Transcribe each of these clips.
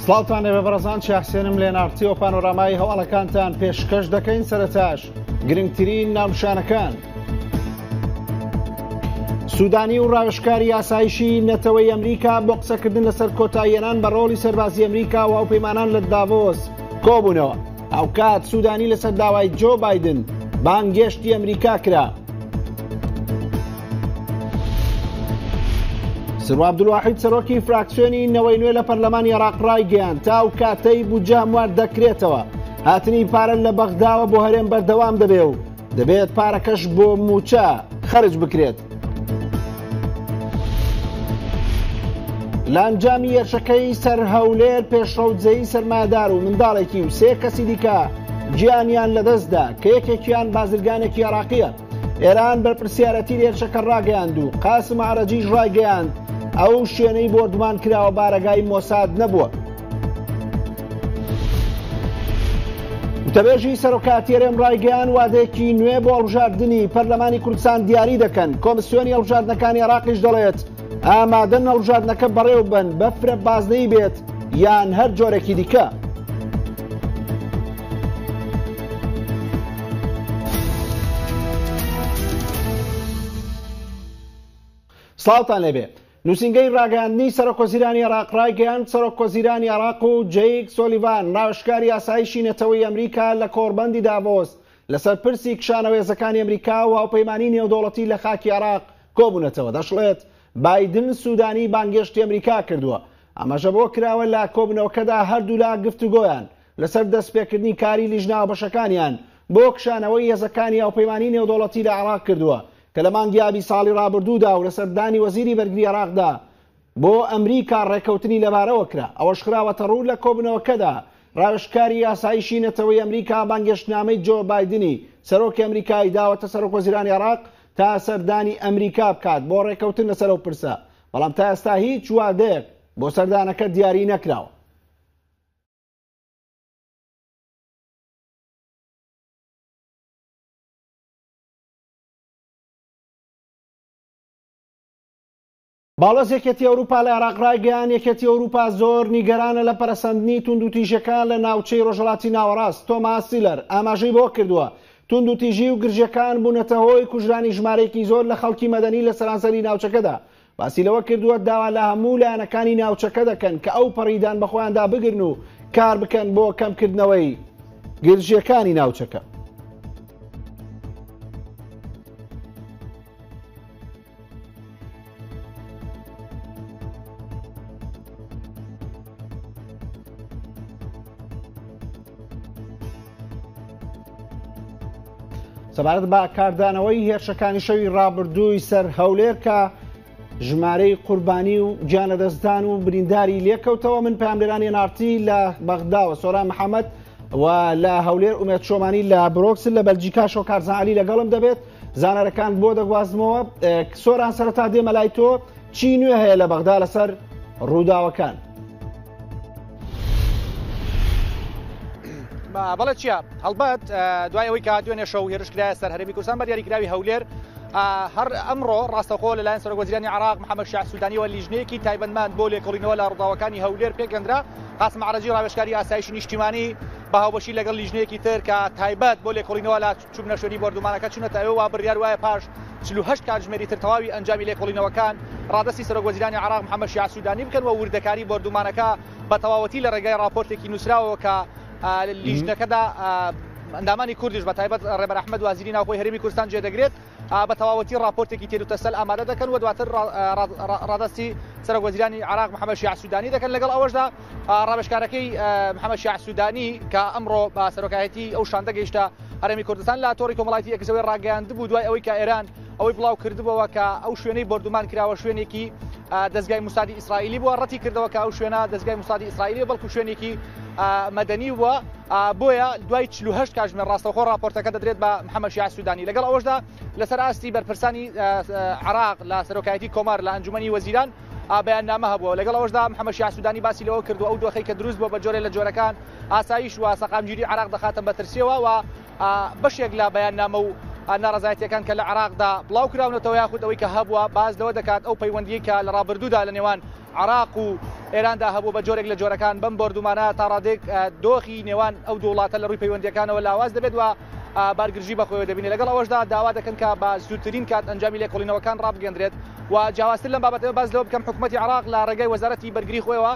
سڵاوتان لەبێ بەڕێزان، چاحسێنم لێنارتی و پانۆرامای هەواڵەکانتان پێشکەش دەکەین. سەرەتاش گرنگترین ناونشانەکان. سوودانی و ڕاوێژکاری یاسایشی نەتەوەی ئەمریکا بۆ قسەکردن لەسەر کۆتاییێنان بە ڕۆڵی سەربازی ئەمریکا و هاوپەیمانان لە داڤۆس کۆبوونەوە. ئەوکات سوودانی لەسەر داوای جۆ بایدن بانگێشتی ئەمریکا کرا. سروو عەبدولواحید سەرۆکی فراکسیۆنی نەوەی نوێ لە پەرلەمانی عێراق ڕایگەیاند تا ئەو کاتەی بوجە هەموار دەکرێتەوە. هاتنی پارە لە بەغداوە بۆ هەرێم بەردەوام دەبێ و دەبێت پارەکەش بۆ موچە خەرج بکرێت. لە ئەنجامی هێرشەکەی سەر هەولێر پێشڕەوجەیی سەرمایەدار و منداڵێکی و سێ کەسی دیکە گیانیان لەدەستدا کە یەکێکیان بازرگانێکی عێراقیە. ئێران بەرپرسیارەتی هێرشەکە ڕاگەیاند و قاسم عەرەجیش ڕاگەیاند ئەو شوێنەی بۆ دومان کراوە بارەگای مۆساد نەبووە. وتەبێژی سەرۆکاتیێرێم ڕایگەیان وادەیەکی نوێ بۆ هەڵبژاردننی پەرلەمانی کوردستان دیاری دەکەن. کۆمسیۆنی هەڵبژاردنەکانی عێراقیش دەڵێت ئامادەن هەڵبژاردنەکە بەڕێوە بن بەفرە بازنەی بێت یان هەر جۆرێکی دیکە. سڵاوتان لێبێ. نووسینگەی ڕاگەاندنی سەرۆکوەزیرانی عێراق ڕایگەیاند سەرۆکوەزیرانی عێراق و جەیک سۆلیڤان ڕاوێژکاری یاسایشی نەتەوەی ئەمریکا لە کۆڕبەندی داڤۆس لەسەر پرسی کشانەوێزەکانی ئەمریکا و هاوپەیمانی نێودەوڵەتی لە خاکی عێراق کۆبوونەتەوە. دەشڵێت بایدن سوودانی بانگێشتی ئەمریکا کردووە. ئەمەژە بۆ کراوە لە کۆبنەوەکەدا هەردوو لا گفتوگۆیان لەسەر دەستپێکردنی کاری لیژناوە بەشەکانیان بۆ کشانەوەی هێزەکانی هاوپەیمانی نێودەوڵەتی لە عێراق کردووە کە لە مانگی ئابی ساڵی ڕابردوودا و لەسەردانی وەزیری بەرگری عێراقدا بۆ ئەمریکا ڕێکەوتنی لەبارەوە کرا. ئەوەش خراوەتە ڕوو لە کۆبنەوەکەدا ڕاوێژکاری یاسایشی نەتەوەی ئەمریکا بانگێشتنامەی جۆ بایدنی سەرۆکی ئەمریکای داوەتە سەرۆکوەزیرانی عێراق تا سەردانی ئەمریکا بکات بۆ ڕێکەوتن لەسەر ئەو پرسە، بەڵام تا ئێستا هیچ وادەیەک بۆ سەردانەکە دیاری نەکراوە. باڵۆز یەکێتی ئەوروپا لە عێراق ڕایگەیاند یەکێتی ئەوروپا زۆر نیگەرانە لە پەرەسەندنی توندوتیژەکان لە ناوچەی ڕۆژهەڵاتی ناوەڕاست. تۆماس سیلەر ئاماژەی بۆ کردووە توندوتیژی و گرژەکان بوونەتە هۆی کوژرانی ژمارەیەکی زۆر لە خەڵکی مەدەنی لە سەرانسەری ناوچەکەدا. باسی لەوە کردووە داوا لە هەموو لایەنەکانی ناوچەکە دەکەن کە ئەو پەڕیدان بەخۆیاندا بگرن و کار بکەن بۆ کەمکردنەوەی گرژەکانی ناوچەکە. سەبارەت بە کاردانەوەی هێرشەکانی شەوی ڕابردووی سەر هەولێر کە ژمارەی قوربانی و گیانەدەستدان و برینداری لێکەوتەوە، من پەیامدەرانی نارتی لە بەغداوە سۆران محەممەد و لە هەولێر ئومێد شۆمانی لە برۆکسل لە بەلجیکا شۆکارزان عەلی لەگەڵم دەبێت. زانەرەکان بۆ دەگوازمەوە. سۆران سەرەتا دێمە لای تۆ، چی نوێ هەیە لە بەغدا لەسەر ڕووداوەکان؟ بەڵێ چیە هەڵبەت دوای ئەوەی کە دوێنێ شەو هێرشکرایە سەر هەرێمی کوردستان بە دیاریکراوی هەولێر هەر ئەمڕۆ ڕاستەخۆ لەلایەن سەرۆکوەزیرانی عێراق محەممەد شیع سوودانیەوە لیژنەیەکی تایبەتمەند بۆ لێکۆڵینەوە لە ڕووداوەکانی هەولێر پێگەندرا. قاسم عەرەجی ڕاوێژکاری ئاسایشی نیشتیمانی بە هاوبەشی لەگەڵ لیژنەیەکی تر کە تایبەت بۆ لێکۆڵینەوە لە چوونە شوێنی بەردومانەکە چونەتە ئەوە بڕیار وایە پاش 48 کاتژمێری تر تەواوی ئەنجامی لێکۆڵینەوەکان ڕادەستی سەرۆکوەزیرانی عێراق محەممەد شیع سوودانی بکەن و وردەکاری بەردومانەکە بە تەواوەتی لە ڕێگای راپۆرتێکی نووسراوە کە لیژنەکەدا ئەندامانی کوردیش بە تایبەت ڕێبەر ئەحمەد وازیری ناوخۆی هەرێمی کوردستان جێدەگرێت بە تەواوەتی راپۆرتێکی تێروتەسەل ئامادە دەکەن و دواتر ڕادەستی سەرۆکوەزیرانی عێراق محەممەد شیع سوودانی دەکەن. لەگەڵ ئەوەشدا ڕاوێژکارەکەی محەممەد شیع سوودانی کە ئەمڕۆ بە سەرۆکایەتی ئەو شاندا گەیشتە هەرێمی کوردستان لە تۆڕی کۆمەڵایەتی یەکزەوەی ڕاگەیاند بوو دوای ئەوەی کە ئێران ئەوەی بڵاو کردبەوە کە ئەو شوێنەی بەردومان کراوە شوێنێکی دەستگای موسادی ئیسرائیلی بووە، ڕەتی کردەوە کە ئەو شوێنە دەستگای موسادی ئیسرائیلی بەڵکو شوێنێکی مەدەنی بووە. بۆیە دوای 48 کاتژمێر ڕاستەوخۆ راپۆرتەکە دەدرێت بە محەممەد شیع سوودانی. لەگەڵ ئەوەشدا لەسەر ئاستی بەرپرسانی عێراق لە سەرۆکایەتی کۆمار لە ئەنجومەنی وەزیران بەیاننامە هەبووە. لەگەڵ ئەوەشدا محەممەد شیع سوودانی باسی لەوە کردو ئەو دۆخەی کە دروست بووە بە جۆرێ لە جۆرەکان ئاسایش و سەقامگیری عێراق دەخاتە بەترسیەوە و بەشێک لە بەیاننامە و ناڕزایەتیەکان کە لە عێراقدا بڵاو کراونەتەوە یاخود ئەوەی کە هەبووە باز لەوە دەکات ئەو پەیوەندیە کە لە ڕابردوودا لە نێوان عراق و ئێراندا هەبوو بە جۆرێک لە جۆرەکان بەم بردومانە تا ڕادێک دۆخی نێوان ئەو دوو وڵاتە لە ڕووی پەیوەندیەکانەوە لاواز دەبێت و بارگرژی بەخۆیەوە دەبینێت لەگەڵ ئەوەشدا داوا دەکەن کە بە زووترین کات ئەنجامی لێکۆڵینەوەکان ڕابگەندرێت و جیاوازتر لەم بابەتەوە باز لەوە بکەم حکوومەتی عراق لە ڕێگەی وەزارەتی بەرگری خۆیەوە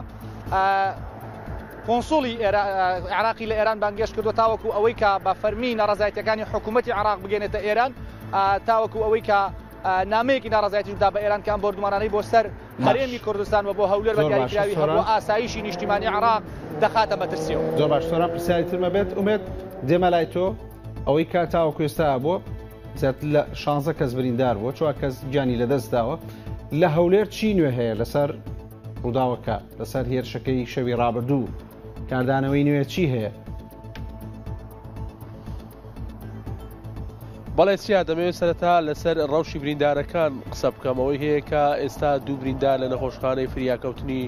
کۆنسوڵی عراقی لە ئێران بانگێش کردو تاوەکو ئەوەی کە بە فەرمی ناڕزایەتەکانی حکوومەتی عراق بگەێنێتە ئێران تاوەکو ئەوەی کە نامەیەکی ناڕزایەتی دا بە ئێران کام بردومانانەی بۆ سەر هەرێمی کوردستان و بۆ هەولێر بە دیاریکراوی هەبوو ئاسایشی نیشتیمانی عراق دەخاتە مەترسیەوە. زۆر باش سۆران پرسیاری ترمە بێت ئومێد دێمە لای تۆ ئەوەی کە تاوەکو ئێستا بۆ زیاتر لە 16 کەس بریندار بووە 4 کەس گیانی لەدەست داوە لە هەولێر چی نوێ هەیە لەسەر ڕووداوەکە لەسەر هێرشەکەی شەوی ڕابردوو کاردانەوەی نوێ چی هەیە؟ بەڵێ چیا دەمەوێت سەرەتا لەسەر ڕەوشی بریندارەکان قسە بکەمەوەی هەیە کە ئێستا دوو بریندار لە نەخۆشخانەی فریاکەوتنی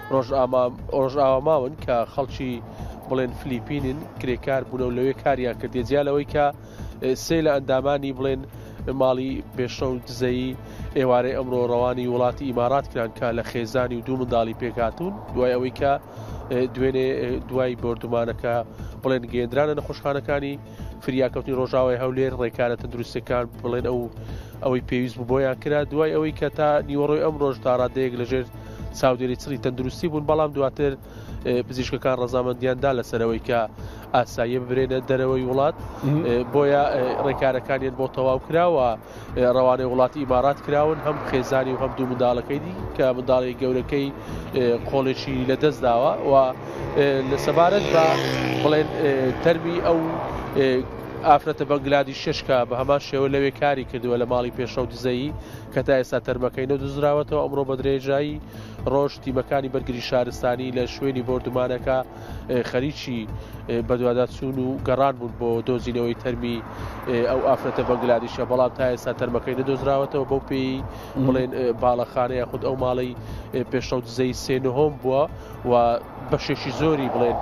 ڕۆژئاواماون کە خەڵکی بڵێن فلیپینن کرێکار بوونە و لەوێ کاریان کردێ جیا لەوەی کە سێ لە ئەندامانی بڵێن ماڵی پێشە و دزەیی ئێوارەی ئەمڕۆ ڕەوانی وڵاتی ئیمارات کران کە لە خێزانی و دوو منداڵی پێکاتون دوای ئەوەی کە دوێنێ دوای بردومانەکە بڵێن گەیەندرانە نەخۆشخانەکانی فریاکەوتنی ڕۆژاوای هەولێر ڕێکارە تەندروستەکان بڵێن ئەوەی پێویست بوو بۆیان کرا دوای ئەوەی کە تا نیوەڕۆی ئەم ڕۆژ تا ڕادەیەک لەژێر چاودێری چڕی تەندروستی بوون بەڵام دواتر پزیشکەکان ڕەزامەندیاندا لەسەرەوەی کە ئاساییە ببرێنە دەرەوەی وڵات بۆیە ڕێکارەکانیان بۆ تەواو کراوە ڕەوانەی وڵاتی ئیمارات کراون هەم خێزانی و هەم دوو منداڵەکەی دی کە منداڵی گەورەکەی قۆڵێکی لەدەست داوە و لە سەبارەت بە بڵێن تەرمی ئەو ئافرەتە بەنگلادی ششکە بە هەمان شێوە لەوێ کاری کردووە لە ماڵی پێشە و دزەیی کە تا ئێستا تەرمەکەی نەدوزراوەتەوە ئەمڕۆ بە درێژایی ڕۆژ تیمەکانی بەرگری شارستانی لە شوێنی بردومانەکە خەریکی بەدواداچوون و گەڕان بوون بۆ دۆزینەوەی تەرمی ئەو ئافرەتە بەنگلادیشە بەڵام تا ئێستا تەرمەکەی نەدۆزراوەتەوە بەو پێی بڵێن باڵەخانە یاخود ئەو ماڵی پێشە و دزەی سێنهۆم بووە و بەشێکی زۆری بڵێن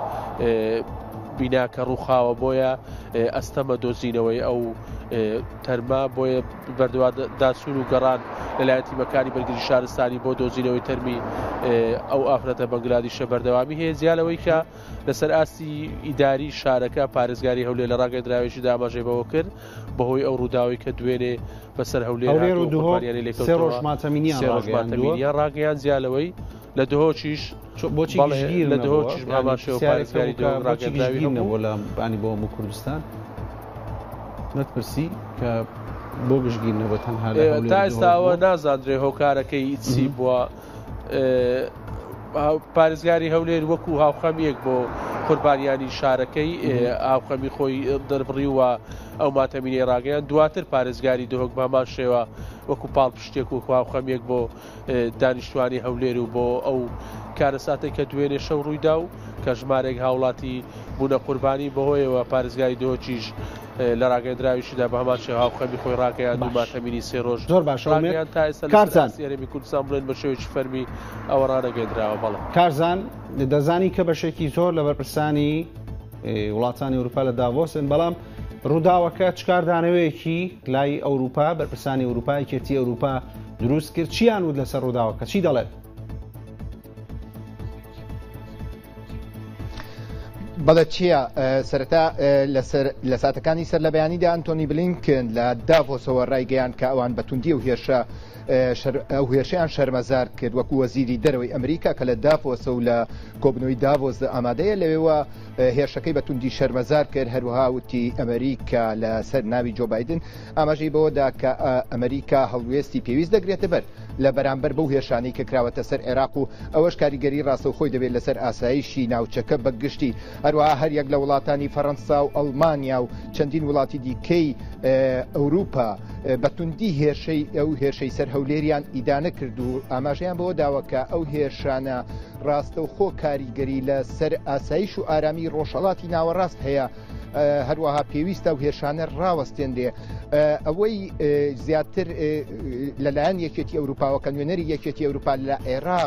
بیناکە ڕووخاوە بۆیە ئەستەمە دۆزینەوەی ئەو تەرما بۆیە بەردەواداچوون و گەڕان لەلایەن تیمەکانی بەرگری شارستانی بۆ دۆزینەوەی تەرمی ئەو ئافرەتە بەنگلادیشە بەردەوامی هەیە زیالەوەی کە لەسەر ئاستی ئیداری شارەکە پارێزگاری هەولێر لە ڕاگەندراوێکی داماژێ بەوە کرد بەهۆی ئەو ڕووداوی کە دوێنێ بەسەر هەولێر سێ ڕۆژ ماتەمینیان ڕاگەیان زیالەوەی لە دهۆچیش بۆچی لە دهۆچیش پارێزگاری نەبوو لە بانی بۆ هەموو کوردستان نەتپرسی کە بۆ گشتگیر نەبوو تەنها تا ئێستاوە نازانرێ هۆکارەکەی چی بووە پارێزگاری هەولێر وەکو هاوخەمیەک بۆ قوربانیانی شارەکەی هاوخەمی خۆی دەربڕی وە ئەو ماتەمینی ڕاگەیان دواتر پارێزگاری دهۆک بەمان شێوە وەکو پاڵ پشتێک و هاوخەمیەک بۆ دانیشتوانی هەولێر و بۆ ئەو کارەساتێک کە دوێنێ شەو ڕوویدا و کە ژمارێک هاوڵاتی بوونە قوربانی بەهۆیەوە پارێزگاری دهۆچیش لە ڕاگەندراویشدا بە هەمان شێوە هاوخەمی خۆی ڕاگەیان و ماتەمینی سێ ڕۆژ زۆر باش تا ئێستا سیارەمی کوردستان بڵێن بە شێوەیەکی فەرمی ئەوە ڕانەگەیەندراوە بەڵێ کارزان دەزانی کە بەشێکی زۆر لە بەرپرسانی وڵاتانی ئەوروپا لە داڤۆسن بەڵام ڕووداوەکە چکاردانەوەیەکی لای ئەوروپا بەرپرسانی ئەوروپا یەکێتی ئەوروپا دروست کرد چیان ود لەسەر ڕووداوەکە چی دەڵێت؟ بەڵێ چییە سەرەتا لە ساتەکانی سەر لە بەیانیدا ئەنتۆنی بلینکن لە داڤۆسەوە ڕایگەیان کە ئەوان بەتوندی و ئەو هێرشیان شەرمەزار کرد وەکو وەزیری دەرەوەی ئەمریکا کە لە داڤۆسە و لە کۆبنەوەی داڤۆس ئامادەیە لەوێوە هێرشەکەی بەتوندی شەرمەزار کرد هەروەها وتی ئەمریکا لە سەر ناوی جۆ بایدن ئاماژەی بەوەدا کە ئەمریکا هەڵوێستی پێویست دەگرێتە بەر لە بەرامبەر بەو هێرشانەی کە کراوەتە سەر عێراق و ئەوەش کاریگەری ڕاستەوخۆی دەبێت لەسەر ئاسایشی ناوچەکە بەگشتی هەروەها هەریەک لە وڵاتانی فەڕەنسا و ئەڵمانیا و چەندین وڵاتی دیکەی ئەوروپا بەتوندی ئەو هێرشەی سەر هەولێریان ئیدانە کرد و ئاماژەیان بەوە داوەکە ئەو هێرشانە ڕاستەوخۆ کاریگەری لە سەر ئاسایش و ئارامی ڕۆژهەڵاتی ناوەڕاست هەیە هەروەها پێویستە و هێرشانە ڕاوەستێندێ ئەوەی زیاتر لەلایەن یەکێتی ئەوروپاوەکە نوێنەری یەکێتی ئەوروپا لە عێراق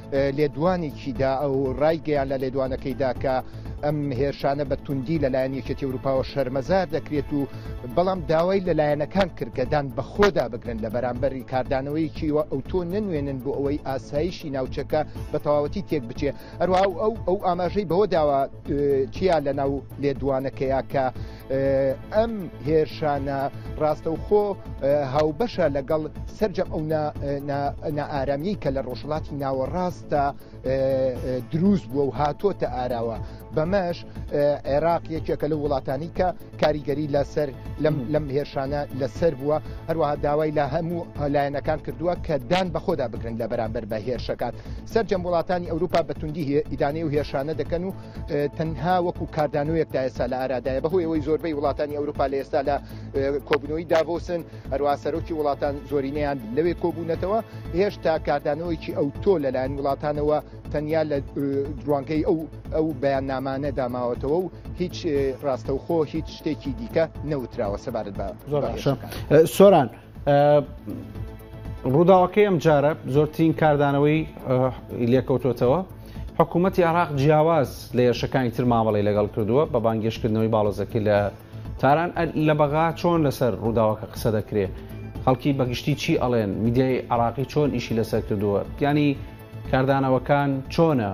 لێدوانێکیدا ئەو ڕایگەیان لە لێدوانەکەیدا کە ئەم هێرشانە بە توندی لەلایەن یەکێتی ئەوروپاوە شەرمەزار دەکرێت و بەڵام داوای لەلایەنەکان کردگەدان بە خۆدا بگرن لە بەرامبەری کاردانەوەیکی ئەو تۆ ننوێنن بۆ ئەوەی ئاسایشی ناوچەکە بە تەواوەتی تێک بچێ هەروە ئەو ئاماژەی بەوە داوا چیا لە ناو لێدوانەکەیە کە ئەم هێرشانە ڕاستەوخۆ هاوبەشە لەگەڵ سەررجەم ئەو نائارامی کە لە ڕۆژڵاتی ناوەڕاستە دروست بووە و هاتۆتە ئاراوە بەمەش عێراق یەکێکە لە وڵاتانی کە کاریگەری لەسەر لەم هێرشانە لەسەر بووە هەروەها داوای لە هەموو لایەنەکان کردووە کە دان بە خۆدا بگرن لە بەرامبەر بە هێرشەکان سەررجەم وڵاتانی ئەوروپا بە توندی ئیدانەی و هێرشانە دەکەن و تەنها وەکو کاردانوەیەکدا ئێستا لە ئارادایە بەهۆی ئەوەی زۆربەی وڵاتانی ئەوروپا لە ئێستا لە کۆبوونەوەی داڤۆسن هەروە سەرۆکی وڵاتان زۆرینەیان لەوێ کۆبوونەتەوە هێشتا کاردانەوەیکی ئەو تۆ لەلایەن وڵاتانەوە تەنیا لە دروانکەی ئەو بەیاننامانە داماوەتەوە و هیچ ڕاستەوخۆ هیچ شتێکی دیکە نەوتراوە سەبارەت بە سۆران ڕووداوەکەی ئەم جارە زۆرترین کاردانەوەی لێکەوتوێتەوە حکوومەتی عێراق جیاواز لە هێرشەکانی تر مامەڵی لەگەڵ کردووە بە بانگێشکردنەوەی باڵۆزەکەی لە تاران لە بەغا چۆن لەسەر ڕووداوەکە قسە دەکرێت خەڵکی بەگشتی چی ئەڵێن میدیای عێراقی چۆن ئیشی لەسەر کردووە ینی کاردانەوەکان چۆنە؟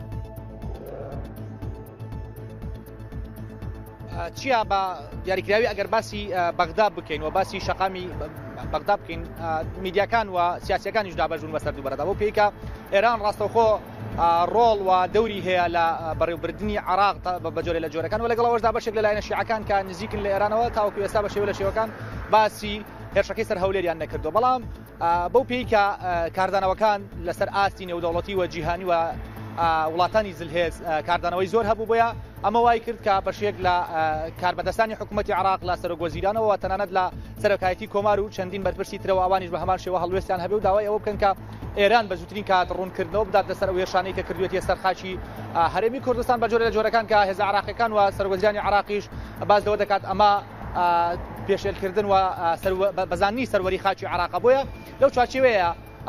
چیا بە دیاریکراوی ئەگەر باسی بەغدا بکەین و باسی شەقامی بەغدا بکەین میدیاکان و سیاسیەکانیش دابەژون بەسەر دووبەرەدا بۆ پێیکە ئێران ڕاستەوخۆ ڕۆڵ و دەوری هەیە لە بەڕێوەبردننی عێراق بەجۆرە لە جۆرەکان و لەگەڵەوەشدا بەشێک لە لایەنە شیعەکان کە نزیکن لە ئێرانەوە تاوەکو ئێستا بە شێوە لە شێوەکان باسی هێرشەکەی سەر هەولێریان نەکردو بەڵام بەو پێی کە کاردانەوەکان لەسەر ئاستی نێودەوڵەتی و جیهانی و وڵاتانی زلهێز کاردانەوەی زۆر هەبوو بۆیە ئەمە وای کرد کە بەشێک لە کاربەدەستانی حکوومەتی عێراق لە سەرۆکوەزیرانەوە تەنانەت لە سەرۆکایەتی کۆمار و چەندین بەرپرسی ترەوە ئەوانیش بە هەمان شێوە هەڵوێستیان هەبێ و داوای ئەوە بکەن کە ئێران بە زووترین کات ڕوونکردنەوە بدات لەسەر ئەو هێرشانەی کە کردوێتی سەر خاچی هەرێمی کوردستان بە جۆرە لە جۆرەکان کە هێزە عێراقیەکان و سەرۆکوەزیرانی عێراقیش باز لەوە دەکات ئەمە پێشێلکردن و بەزاننی سەروەری خاچی عێراق بۆیە لەو چوارچێوەیە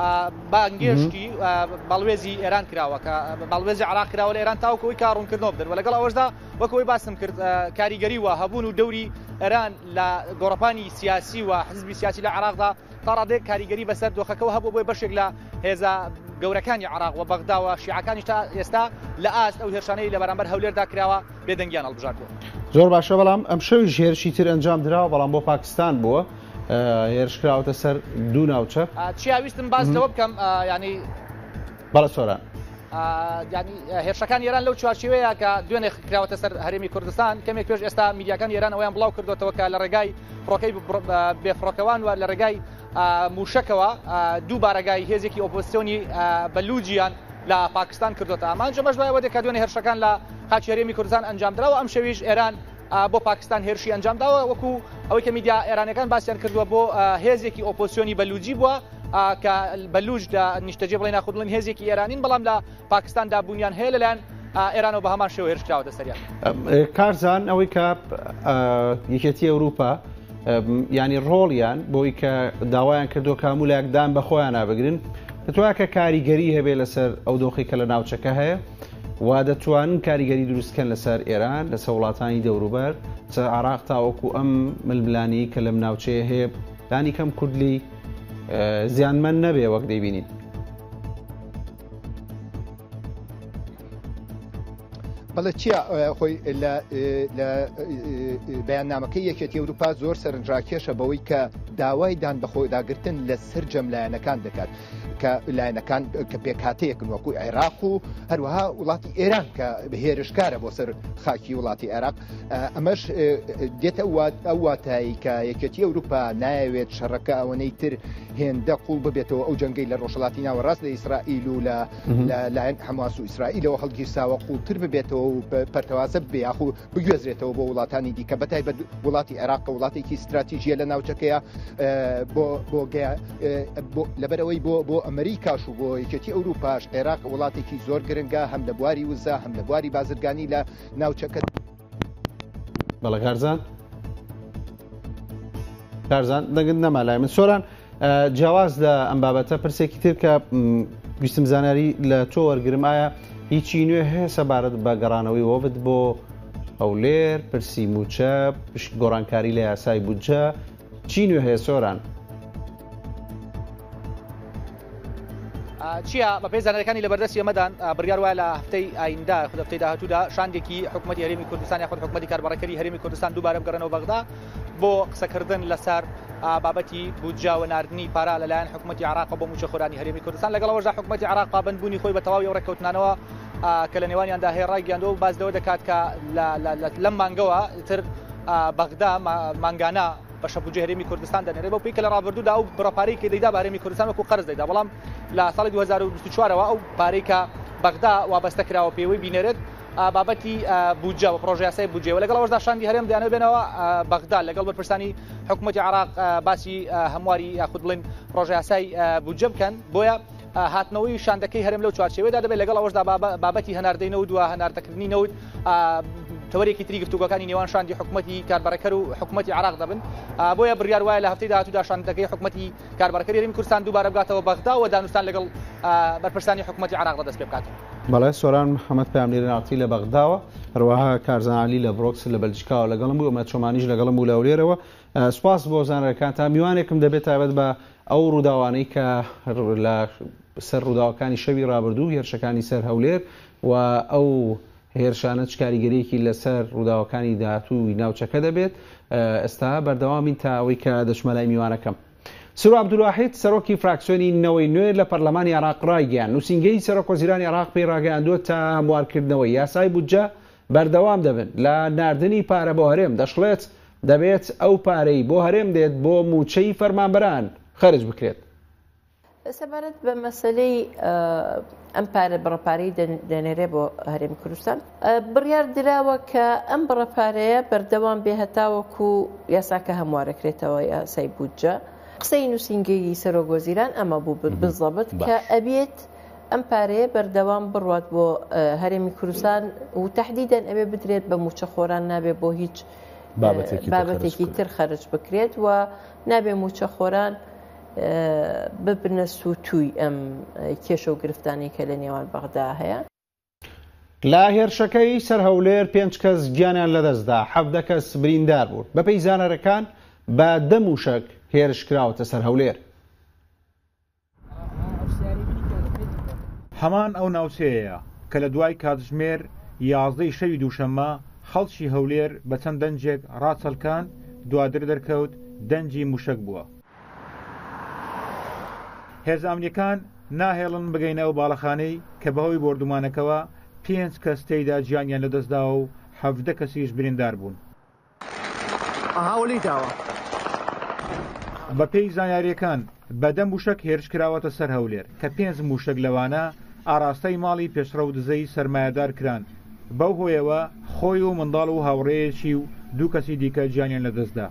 بانگێشتی باڵوێزی ئێران کراوە کە باڵوێزی عێراق کراوە لە ئێران تاوەکەوەی کاڕوونکردنەوە بدەن و لەگەڵ ئەوەشدا وەکەوەی باسم کرد کاریگەری و هەبوون و دەوری ئێران لە گۆڕەپانی سیاسی و حزبی سیاسی لە عێراقدا تا ڕادێک کاریگەری بەسەر دۆخەکەەوە هەبوو بۆی بەشێک لە هێزە گەورەکانی عێراق و بەغدا و شیعەکانیش تا ئێستا لە ئاست ئەو هێرشانەی لە بەرامبەر هەولێردا کراوە بێدەنگیان هەڵبژاردووە زۆر باشە بەڵام ئەم شەویش هێرشی تر ئەنجام درراوە بەڵام بۆ پاکستان بووە هێرشکراوەتە سەر دوو ناوچە چیاویستم باز لەوە بکەم ینی بەڵە سۆران ینی هێرشەکان ئێران لەو چوارچێوەیە کە دوێنێ کراوەتە سەر هەرێمی کوردستان کەمێک پێش ئێستا میدیاکان ئێران ئەویان بڵاو کردوێتەوە کە لە ڕێگای فڕۆکەی بێفڕۆکەوان و لە ڕێگای موشکەوە دوو بارەگای هێزێکی ئۆپۆزیسیۆنی بەلوجیان لە پاکستان کردوێتە ئامانجە بەش دوای وەدێک کە دوێنێ هێرشەکان لە خاچی هەرێمی کوردستان ئەنجامدراوە ئەم شەویش ئێران بۆ پاکستان هێرشی ئەنجامداوە وەکو ئەوەی کە میدیا ئێرانەکان باسییان کردووە بۆ هێزێکی ئۆپۆزیسیۆنی بەلوجی بووە کە بەلوج نیشتەجێ بڵێ ناخودڵن هێزێکی ئێرانین بەڵام لە پاکستاندا بوونیان هەیە لەلایەن ئێرانەوە بە هەمان شێوە هێرشکراوەتە سەریان کارزان ئەوەی کە یەکێتی ئەوروپا ینی ڕۆڵیان بۆی کە داوایان کردو کە هەموو لایەکدان بە خۆیان نابگرن دەتوانە کە کاریگەری هەبێ لەسەر ئەو دۆخی کە لە ناوچەکە هەیە وا دەتوانن کاریگەری دروستکەن لەسەر ئێران لەسەر وڵاتانی دەوروبەر چ عێراق تاوەکو ئەم ململانی کە لەم ناوچەیە هەیە دانی کەم کوردلی زیانمەند نەبێ وەک دەیبینین بەڵێ چیە خۆی لە بەیاننامەکەی یەکێتی ئەوروپا زۆر سەرنجڕاکێشە بەوەی کە داوای دان بەخۆداگرتن لە سەررجەم لایەنەکان دەکات کە لایەنەکان کە پێکهاتەیەکن وەکو عێراق و هەروەها وڵاتی ئێران کە هێرشکارە بۆ سەر خاکی وڵاتی عێراق ئەمەش دێتە ئەو واتایی کە یەکێتی ئەوروپا نایەوێت شەڕەکە ئەوەنەی تر هێندە قوڵ ببێتەوە ئەو جەنگەی لە ڕۆژهەڵاتی ناوەڕاست لە ئیسرائیل و لایەن حەماس و ئیسرائیلەوە هەڵگیرساوە قوڵتر ببێتەوە و پەرتەوازە بێ یاخو بگوێزرێتەوە بۆ وڵاتانی دیکە بەتایبەت وڵاتی عێراق کە وڵاتێکی استراتیژیە لە ناوچەکەیە لەبەرەوەی بۆ ئەمریکاش و بۆ یەکێتی ئەوروپاش عێراق وڵاتێکی زۆر گرنگە هەم لە بواری وزە هەم لە بواری بازرگانی لە ناوچەکە بەڵێ کارزان دەنگت نەما لای من سۆران جیاواز لە ئەم بابەتە پرسێکی تر کە ویستم زانیاری لە تۆ وەرگرم ئایا هیچی نوێ هەیە سەبارەت بە گەڕانەوەی وەفد بۆ هەولێر پرسی موچە گۆڕانکاری لە یاسای بودجە چی نوێ هەیە سۆران؟ چیە بە پێی زانەکانی لە بەردەستی ئەمەدان بڕیار وایە لە هەفتەی ئایندا هەفتەی داهاتوودا شاندێکی حکوومەتی هەرێمی کوردستان یاخود حکوومەتی کاربڕەکەری هەرێمی کوردستان دووبارە بگەڕێنەوە بەغدا بۆ قسەکردن لەسەر بابەتی بودجە و ناردنی پارا لەلایەن حکوومەتی عراق بۆ موچەخۆرانی هەرێمی کوردستان لەگەڵەوەشدا حکوومەتی عراق پابەندبوونی خۆی بە تەواوی ڕێککەوتنانەوە کە لە نێوانیاندا هەیە ڕایگەیاندەوە و باز لەوە دەکات کە لەم مانگەوە تر بەغدا مانگانە بەشە بودجە هەرێمی کوردستان دەنێرێت بۆ پێی کە لە ڕابردوودا ئەو بڕەپارەی کە دەیدا بە هەرێمی کوردستان وەکو قەرز دەیدا بەڵام لە ساڵی 2024ەوە ئەو پارەی کە بەغدا وابەستە کراوە پێوەی بینێرێت بابەتی بودجە و پرۆژە یاسای بودجە و لەگەڵەوەشدا شاندی هەرێم دەیانێت بێنەوە بەغدا لەگەڵ بەرپرسانی حکوومەتی عراق باسی هەمواری یاخود بڵێن پرۆژە یاسای بودجە بکەن بۆیە هاتنەوەی شاندەکەی هەرێم لەو چوارچێوەیەدا دەبێت لەگەڵ ئەوەشدا بابەتی هەناردەینەوت و هەناردەکردنی نەوت تەوەرێکی تری گفتوگەکانی نێوان شاندی حکوومەتی کاربڕەکەر و حکوومەتی عراق دەبن بۆیە بڕیار وایە لە هەفتەی داهاتوودا شاندەکەی حکوومەتی کاربڕەکەری هەرێمی کوردستان دووبارە بگاتەوە بەغدا و دانوستان لەگەڵ بەرپرسانی حکوومەتی عراق دەست پێ بکات. بەڵێ سۆران محەممەد پامنێرە ناوتی لە بەغداوە هەروەها کارزانعالی لە بڕۆکس لە بەلجیکاوە لەگەڵم بوو ئەمە چۆمانیش لەگەڵم بوو لەولێرەوە سوپاس بۆ زانەکان تا میوانێکم دەبێت تایبەت بە ئەو ڕووداوانەی کە لە سەر ڕووداوەکانی شەوی ڕابردوو هێرشەکانی سەر هەولێر و ئەو هێرشانە چ کاریگەریەکی لەسەر ڕووداوەکانی داهاتووی ناوچەکە دەبێت ئێستا بەردەوامین تا ئەوەی کە دەچمەلای میوانەکەم. سرو عەبدوڵواحید سەرۆکی فراکسیۆنی نەوەی نوێ لە پەرلەمانی عراق ڕایگەیاند نووسینگەی سەرۆکوەزیرانی عراق پێی ڕاگەیاندووە تا هەموارکردنەوەی یاسای بودجە بەردەوام دەبن لە ناردنی پارە بۆ هەرێم دەشڵێت دەبێت ئەو پارەی بۆ هەرێم دێت بۆ موچەی فەرمانبەران خەرج بکرێت. سەبارەت بە مەسەلەی ئەم پارە بڕەپارەی دەنێرێ بۆ هەرێمی کوردستان بڕیار درراوە کە ئەم بڕەپارەیە بەردەوام بێ هەتاوەکو یاساکە هەموارەکرێتەوە یاسای بودجە. قسەی نووسینگەی سەرۆکوەزیران ئەمە بوو بزەبت کە ئەبێت ئەم پارەیە بەردەوام بڕوات بۆ هەرێمی کوردستان و تەحدیدەن ئەبێ بدرێت بە موچەخۆران نابێ بۆ هیچ بابەتێکی تر خەرج بکرێت و نابێ موچەخۆران ببنە سووتوی ئەم کێشە و گرفتانی کە لە نێوان بەغدا هەیە. لە هێرشەکەی سەر هەولێر 5 کەس گیانیان لەدەستدا 17 کەس بریندار بوون بەپێی زانەرەکان بە 10 موشک هێرش کراوەتە سەر هەولێر. هەمان ئەو ناوچەیە کە لە دوای کاتژمێر 11 شەوی دووشەممە خەڵکی هەولێر بە چەند دەنجێک ڕاچەڵکان دوادر دەرکەوت دەنجی موشک بووە. هێزانامنیەکان ناهێڵن بگەینەوە باڵەخانەی کە بەهۆی بردومانەکەەوە 5 کەس تێیدا گیانیان لەدەستداوە و 17 کەسیش بریندار بوون. بە پێی زانیاریەکان بەدەم موشک هێرش کراوەتە سەر هەولێر کە 5 موشک لەوانە ئاراستەی ماڵی پێشڕە و دزەی سەرمایەدار کران بەو هۆیەوە خۆی و منداڵ و هاوڕێیەکی و 2 کەسی دیکە گیانیان لەدەستدا.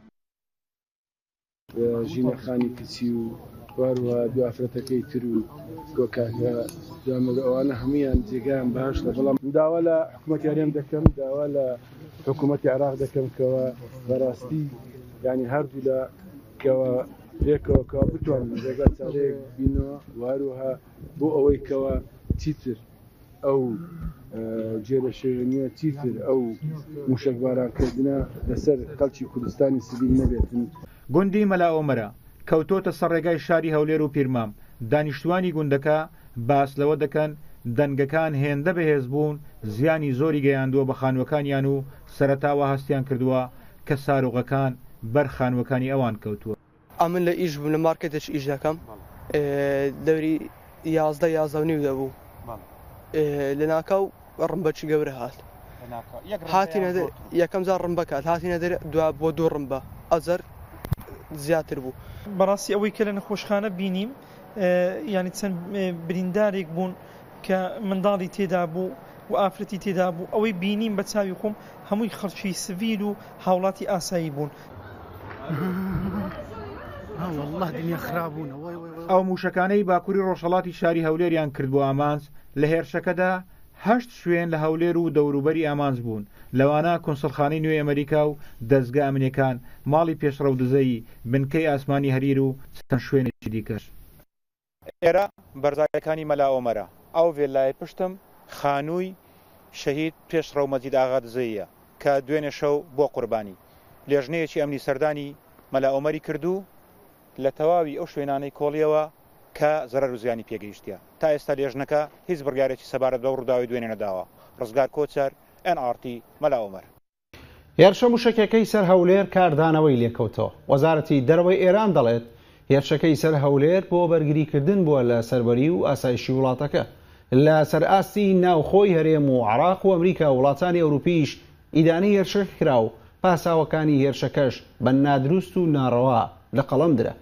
ژینەخانی کچی و واروە دوافرەتەکەی تر و گۆکاکە ئەوانە هەمویان جێگایان باش لە بەڵام داوا لە حکوومەتی هەرێم دەکەم داوا لە حکوومەتی عراق دەکەم کەەوە بەڕاستی ینی هەردوو لە کەەوە پێکەوەکەوە بتوانین ڕێگا چارەیەک بینەوە واروها بۆ ئەوەی کەەوە چیتر ئەو جێرە شێوێنیە چیتر ئەو موشکبارانکردنە لەسەر خەڵکی کوردستانی سبیل نەبێتن. گوندی مەلا ئۆمەرە کەوتۆتە سەر ڕێگای شاری هەولێر و پیرمام دانیشتوانی گوندەکە باس لەوە دەکەن دەنگەکان هێندە بەهێز بوون زیانی زۆری گەیاندووە بە خانوەکانیان و سەرەتاوە هەستیان کردووە کە ساروغەکان بەر خانوەکانی ئەوان کەوتووە. ئەمن لە ئیش بوو لە مارکێتش ئیش دەکەم دەوری 11 دەبوو لە ناکاو ڕمبەچی گەورە هات هاتیە یەکەم جار ڕمبە کات هاتیە دو بۆ 2 ڕمبە ئەزەر زیاتر بوو. بەڕاستی ئەوەی کە لە نەخۆشخانە بینیم ینی چەند بریندارێک بوون کە منداڵی تێدا بوو و ئافرەتی تێدا بوو ئەوەی بینیم بە چاوی خۆم هەمووی خەڵکی سڤیل و هاوڵاتی ئاسایی بوون. ئەو موشەکانەی باکووری ڕۆژهەڵاتی شاری هەولێریان کرد بۆ ئامانج لە هێرشەکەدا 8 شوێن لە هەولێر و دەوروبەری ئامانج بوون لەوانە کۆنسڵخانەی نوێی ئەمریکا و دەستگا ئەمنیەکان ماڵی پێشڕە و دزەی بنکەی ئاسمانی هەریر و چەند شوێنێکی دیکەش. ئێرە بەرزایەکانی مەلا ئۆمەرە ئەو ڤێلای پشتم خانووی شەهید پێش ڕەومەزید ئاغا دزەیە کە دوێنێ شەو بۆ قوربانی لێژنەیەکی ئەمنی سەردانی مەلا ئۆمەری کردو لە تەواوی ئەو شوێنانەی کۆڵیەوە کە زەرەر و زیانی پێگەیشتە تا ئێستا لێژنەکە هیچ بڕیارێکی سەبارەت بە ڕووداوی دوێنێ نەداوە. ڕزگار کۆچەر NRT مەلا ئۆمەر. هێرشە موشکەکەی سەر هەولێر کاردانەوەی لێکەوتەوە. وەزارەتی دەرەوەی ئێران دەڵێت هێرشەکەی سەر هەولێر بۆ بەرگریکردن بووە لە سەربەری و ئاسایشی وڵاتەکە لە سەرئاستی ناوخۆی هەرێم و عراق و ئەمریکا و وڵاتانی ئەوروپیش ئیدانی هێرشەکە کرا و پاساوەکانی هێرشەکەش بە نادروست و ناڕەوا لە قەڵەم درا.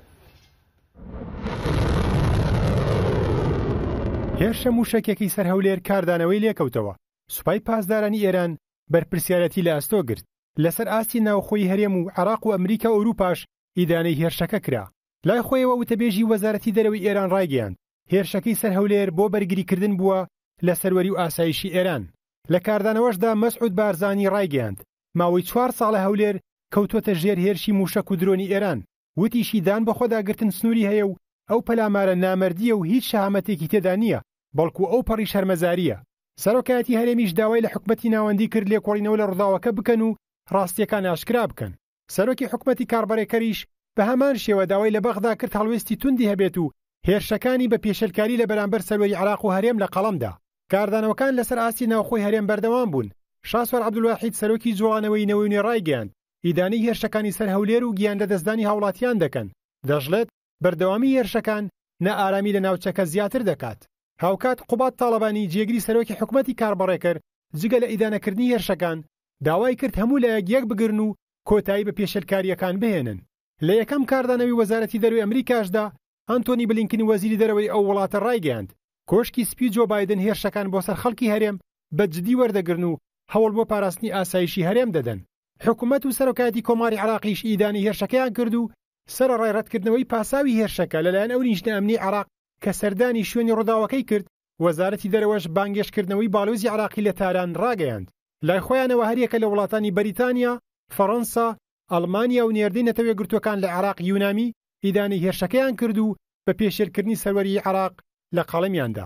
هێرشە موشکێکی سەر هەولێر کاردانەوەی لێکەوتەوە. سوپای پاسدارانی ئێران بەرپرسیارەتی لە ئەستۆ گرت. لەسەر ئاستی ناوخۆی هەرێم و عراق و ئەمریکا و ئەوروپاش ئیدانەی هێرشەکە کرا. لای خۆیەوە وتەبێژی وەزارەتی دەرەوەی ئێران ڕایگەیاند هێرشەکەی سەر هەولێر بۆ بەرگریکردن بووە لە سەروەری و ئاسایشی ئێران. لە کاردانەوەشدا مەسعود بارزانی ڕایگەیاند ماوەی 4 ساڵە هەولێر کەوتۆتە ژێر هێرشی موشک و درۆنی ئێران. وتیشی دان بە خۆداگرتن سنووری هەیە و ئەو پەلامارە نامەردیە و هیچ شەهامەتێکی تێدا نییە بەڵکو ئەو پەڕی شەرمەزاریە. سەرۆکایەتی هەرێمیش داوای لە حکومەتی ناوەندی کرد لێکۆڵینەوە لە ڕووداوەکە بکەن و ڕاستیەکان ئاشکرا بکەن. سەرۆکی حکومەتی کاربڕێکەریش بە هەمان شێوە داوای لە بەغدا کرد هەڵوێستی توندی هەبێت و هێرشەکانی بە پێشەلکاری لە بەرامبەر سەروەری عراق و هەرێم لە قەڵەمدا. کاردانەوەکان لەسەر ئاستی ناوخۆی هەرێم بەردەوام بوون. شاسوەر عەبدولواحید سەرۆکی جوڵانەوەی نەوەی ڕایگەیاند ئیدانەی هێرشەکانی سەر هەولێر و گیان لەدەستدانی هاوڵاتیان دەکەن. دەژڵێت بەردەوامی هێرشەکان نەئارامی لە ناوچەکە زیاتر دەکات. هاوکات قوبات تاڵەبانی جێگری سەرۆکی حکومەتی کاربڕێکەر جگە لە ئیدانەکردنی هێرشەکان داوای کرد هەموو لە یەک بگرن و کۆتایی بە پێشەلکاریەکان بهێنن. لە یەکەم کاردانەوەی وەزارەتی دەرەوەی ئەمریکاشدا ئەنتۆنی بلینکن وەزیری دەرەوەی ئەو وڵاتە ڕایگەیاند کۆشکی سپی جۆ بایدن هێرشەکان بۆ سەر خەڵکی هەرێم بە جدی وەردەگرن و هەوڵ بۆ پاراستنی ئاسایشی هەرێم دەدەن. حکومەت و سەرۆکایەتی کۆماری عراقیش ئیدانی هێرشەکەیان کرد و سەرڕای ڕەتکردنەوەی پاساوی هێرشەکە لەلایەن ئەو نیشتە ئەمنی عراق کە سەردانی شوێنی ڕووداوەکەی کرد. وەزارەتی دەرەوەش بانگێشکردنەوەی باڵۆزی عراقی لە تاران ڕاگەیاند. لای خۆیانەوە هەریەکە لە وڵاتانی بەریتانیا، فەڕەنسا، ئەڵمانیا و نێردەی نەتەوە گرتوەکان لە عراق یونامی ئیدانی هێرشەکەیان کرد و بە پێشێرکردنی سەروەری عراق لە قەڵەمیاندا.